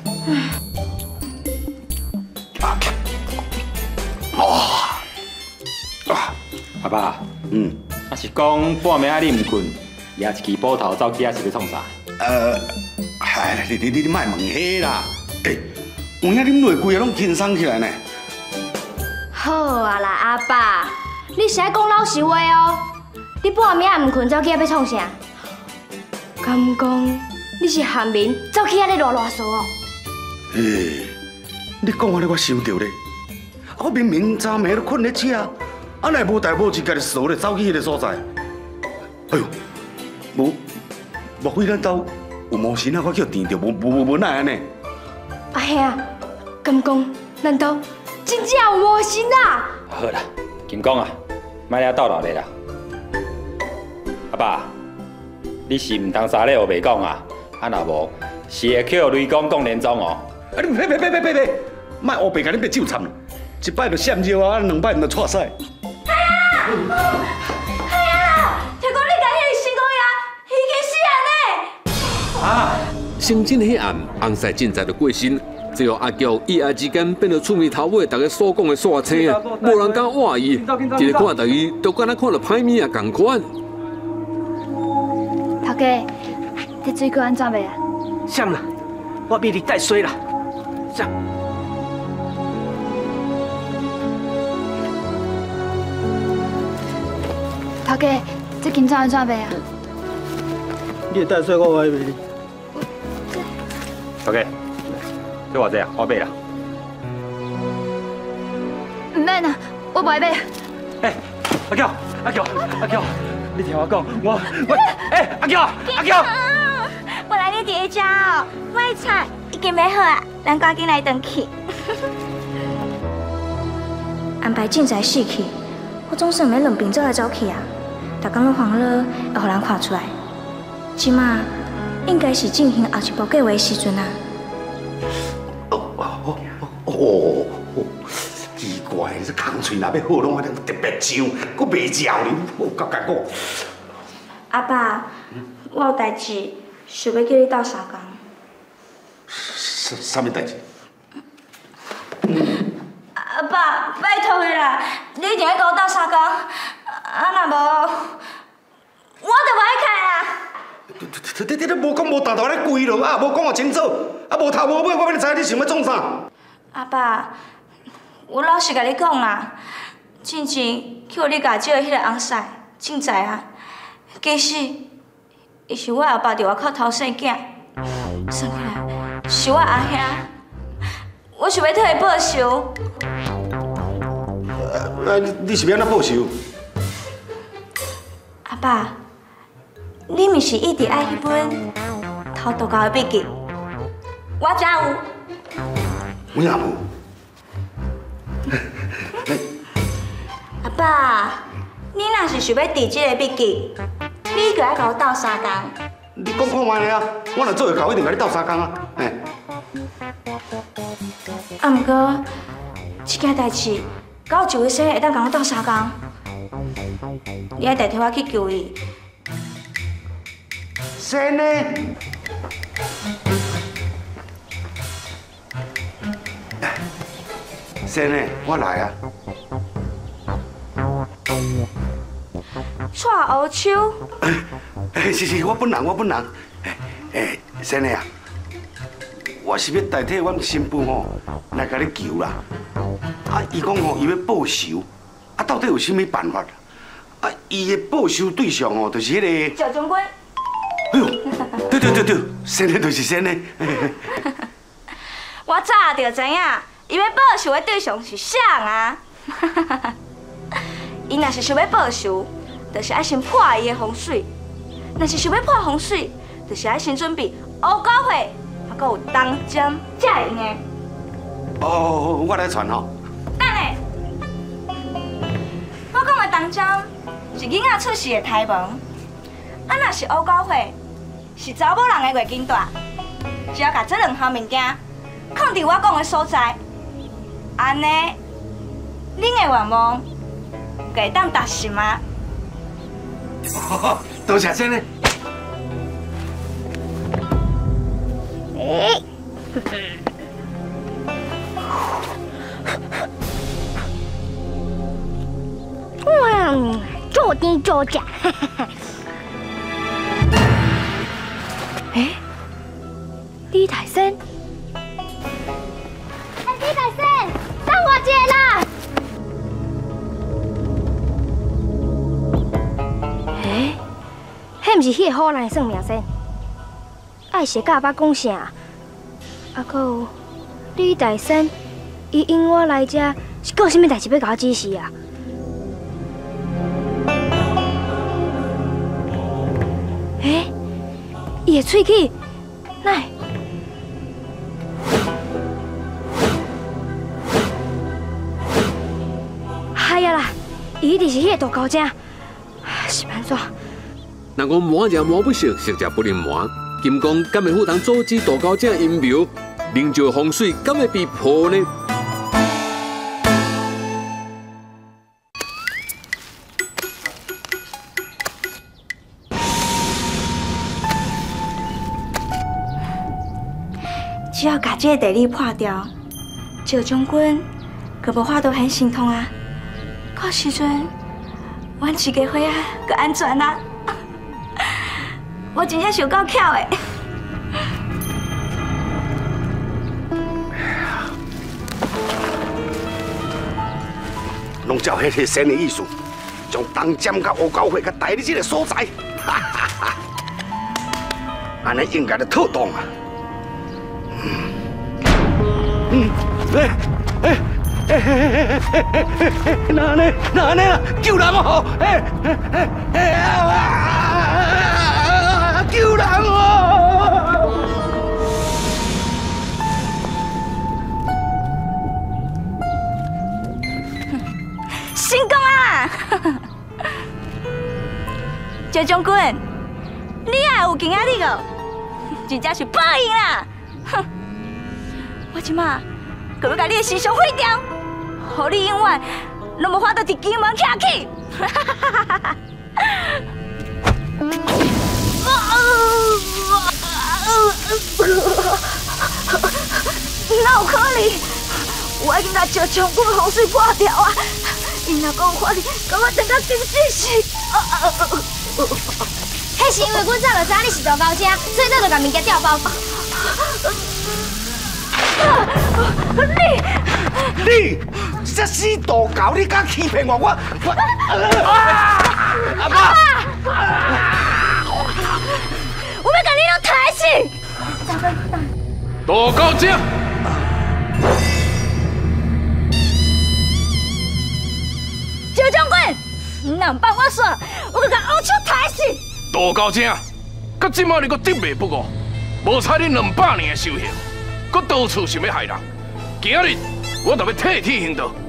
哦， 啊，阿爸， 嗯， 啊是讲半暝啊你唔困，抓一支捕头走起啊是要创啥？ 呃，嗨，你你你你莫问迄啦，诶，有影啉落规个拢轻松起来呢。 好啊啦，阿爸，你是爱讲老实话哦。你半暝也唔困，走起来要创啥？敢讲你是汉民走起来咧乱乱说哦？ 嘿，你讲安尼我想到咧，我明明昨暝都困咧车，啊奈无代无志家己傻咧走去迄个所在。哎呦，无莫非咱兜有魔神啊？我叫电着，无无无奈安尼。 阿兄，敢讲难道真正有魔神啊？ 好啦，金刚啊，莫了斗闹咧啦。阿爸，你是唔通三日学袂讲啊？啊若无，是会扣雷公讲连宗哦。 啊你呸呸呸呸呸呸！莫黑白甲你别纠缠，一摆就闪尿啊，两摆就错屎。 哎呀！哎呀！听讲你甲迄个新公爷已经死安呢？ 啊！成真迄暗，红赛进在就过身。最后阿强一夜之间变到出面头尾，大家所讲的煞青啊，无人敢话伊。一个看到伊，都敢若看到歹物啊共款。 头家，这水果安怎卖啊？ 闪啦，我比你带水啦。闪。 头家，这金怎安怎卖啊？ 你带水我来卖你。 头家，这偌济啊？我买啦。 唔免啊，我不爱买。 哎，阿强，阿强，阿强，你听我讲，我我，哎，阿强，阿强， 我来你第一家哦，卖菜已经买好啊，咱赶紧来登去。安排进仔死去，我总算免两边走来走去啊，逐工拢慌了，会互人看出来。即马应该是进行后一步计划的时阵啊， 哦哦哦，奇怪，这空喙若要好，拢安尼特别上，佫袂嚼你，哦，甲甲我。 阿爸，我有代志，想要叫你斗相共。 啥啥物代志？ 阿爸，拜托你啦，你一定要跟我斗相共，啊若无，我就无爱开啦。 你你你无讲无大头咧跪咯，啊无讲话清楚，啊无头无尾，我要知你想要创啥？ 阿爸，我老实甲你讲啦，之前叫你家借迄个红婿，凊彩啊，其实伊是我阿爸伫外口偷生囝，算起来是我阿兄，我想要替伊报仇。 啊，你你是要安怎报仇？ 阿爸，你毋是一直爱迄本偷渡交的笔记？我才有。 我也无。 阿爸，你若是想要治这个笔记，你就要甲我斗相共。 你讲看卖咧啊！我若做会到，一定甲你斗相共啊！嘿。 啊，毋过这件代志，敢有一位生会当甲我斗相共？你爱代替我去救伊。 生呢？生呢？我来啊！ 蔡乌秋。 哎，是是，我本人，我本人。哎哎，生呢啊！我是要代替阮新妇吼来甲你求啦。啊，伊讲吼，伊要报仇，啊，到底有啥物办法？啊，伊的报仇对象吼，就是迄个赵将军。 哎呦，对对对对，生的就是生的。 我早就知影，伊要报仇的对象是谁啊？伊若是想要报仇，就是爱先破伊的风水；若是想要破风水，就是爱先准备乌狗血，还佫有冬针，才会用的。 哦，我来传吼。 等下，我讲的冬针是囡仔出世的胎毛，啊若是乌狗血，是查某人的月经带。只要甲这两项物件放伫我讲的所在，安尼，恁的愿望就会当达成吗？ 多谢先呢。 诶。嗯，坐定坐着。 哎，李大生， 李大生，等我一下啦。 哎，迄毋是迄个好人的算命先，爱写甲捌讲啥？啊，搁有李大生，伊引我来遮是有啥物代志要甲我指示啊？哎，伊的喙齿，奈？哎呀啦，伊一定是迄个大高精，是安怎？ 若讲满者满不熟，熟者不能满。金刚敢会负当阻止大高精阴谋？灵石风水敢会被破呢？ 只要把这个地理破掉，赵将军就无法度很心痛啊！到时阵，阮一家伙啊，就安全啦！我真正是有够巧的。 拢照迄个神的意思，将东针甲乌狗血甲带你这个所在，哈哈哈！安尼应该就妥当啊！嗯，哎哎哎哎哎哎，哪安尼哪安尼啦？救人哦！哎哎哎啊！救人哦！ 成功啊！赵将军，你也有今仔日哦，真正是报应啦！哼，我即马佮要甲你的形象毁掉，互你永远拢无法度伫金门徛起。哪有可能？我已经甲石将军风水破掉啊！伊若讲有法律，甲我等到经济时， 迄是因为阮早就知影你是大高姐，所以早就甲物件调包。 你你这死大狗，你敢欺骗我？我我阿爸， 我要甲你拢抬死！ 大高姐。 石将军，你若唔帮我说，我佮甲乌手抬死！ 大高姐，到即马你阁得袂不过，无采你两百年的修行，阁到处想要害人，今日我就要替天行道。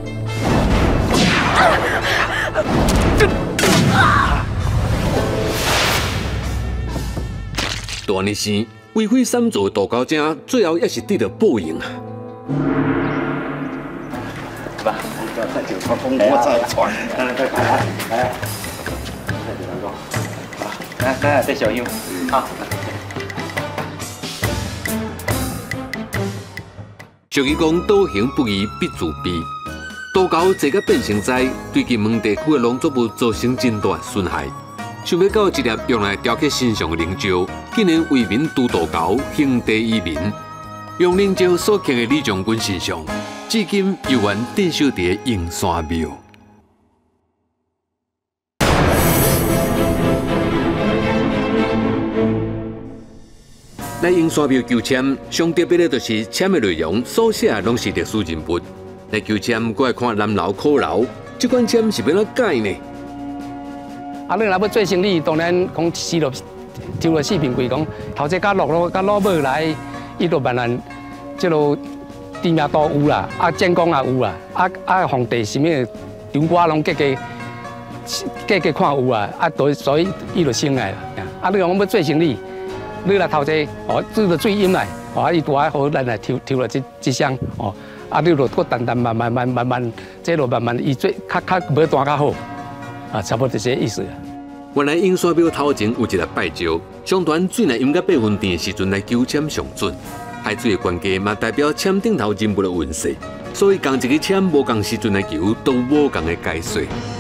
大日时为非三做的大高姐，最后也是得到报应啊！ 爸。 再酒超风波再传，来再来来，再酒来个，好，来来再小优，好。 俗语讲，倒行不义必自毙。多高这个变成灾，对金门地区的农作物造成真大损害。想要到一粒用来雕刻神像的灵鹫，竟然为民拄大高，行地于民，用灵鹫所刻的李将军神像。 至今犹原镇守在英山庙。来英山庙求签，上特别的就是签的内容所写拢是历史人物。来求签，过来看南楼苦楼，这款签是要怎改呢？ 啊，你若要做生意，当然讲死落抽落四平贵，讲头这甲落落甲老母来，伊都慢慢即落。 知名都有啦，啊建功也有啦，啊啊皇帝什么场馆拢各个各个看有啊，啊都所以伊就升来啦。啊，你讲要做生意，你来头这哦，煮着水饮来，哦，伊拄啊好咱来抽抽落这这箱哦，啊你就搁淡淡慢慢慢慢慢，这落慢慢伊做较较无单较好，啊差不多这些意思。 原来英山庙头前有一个拜石，相传水内饮到八分甜的时阵来求签上准。 海水的关系嘛，代表签顶头人物的运势，所以共一个签无共时阵来求，都无共的解说。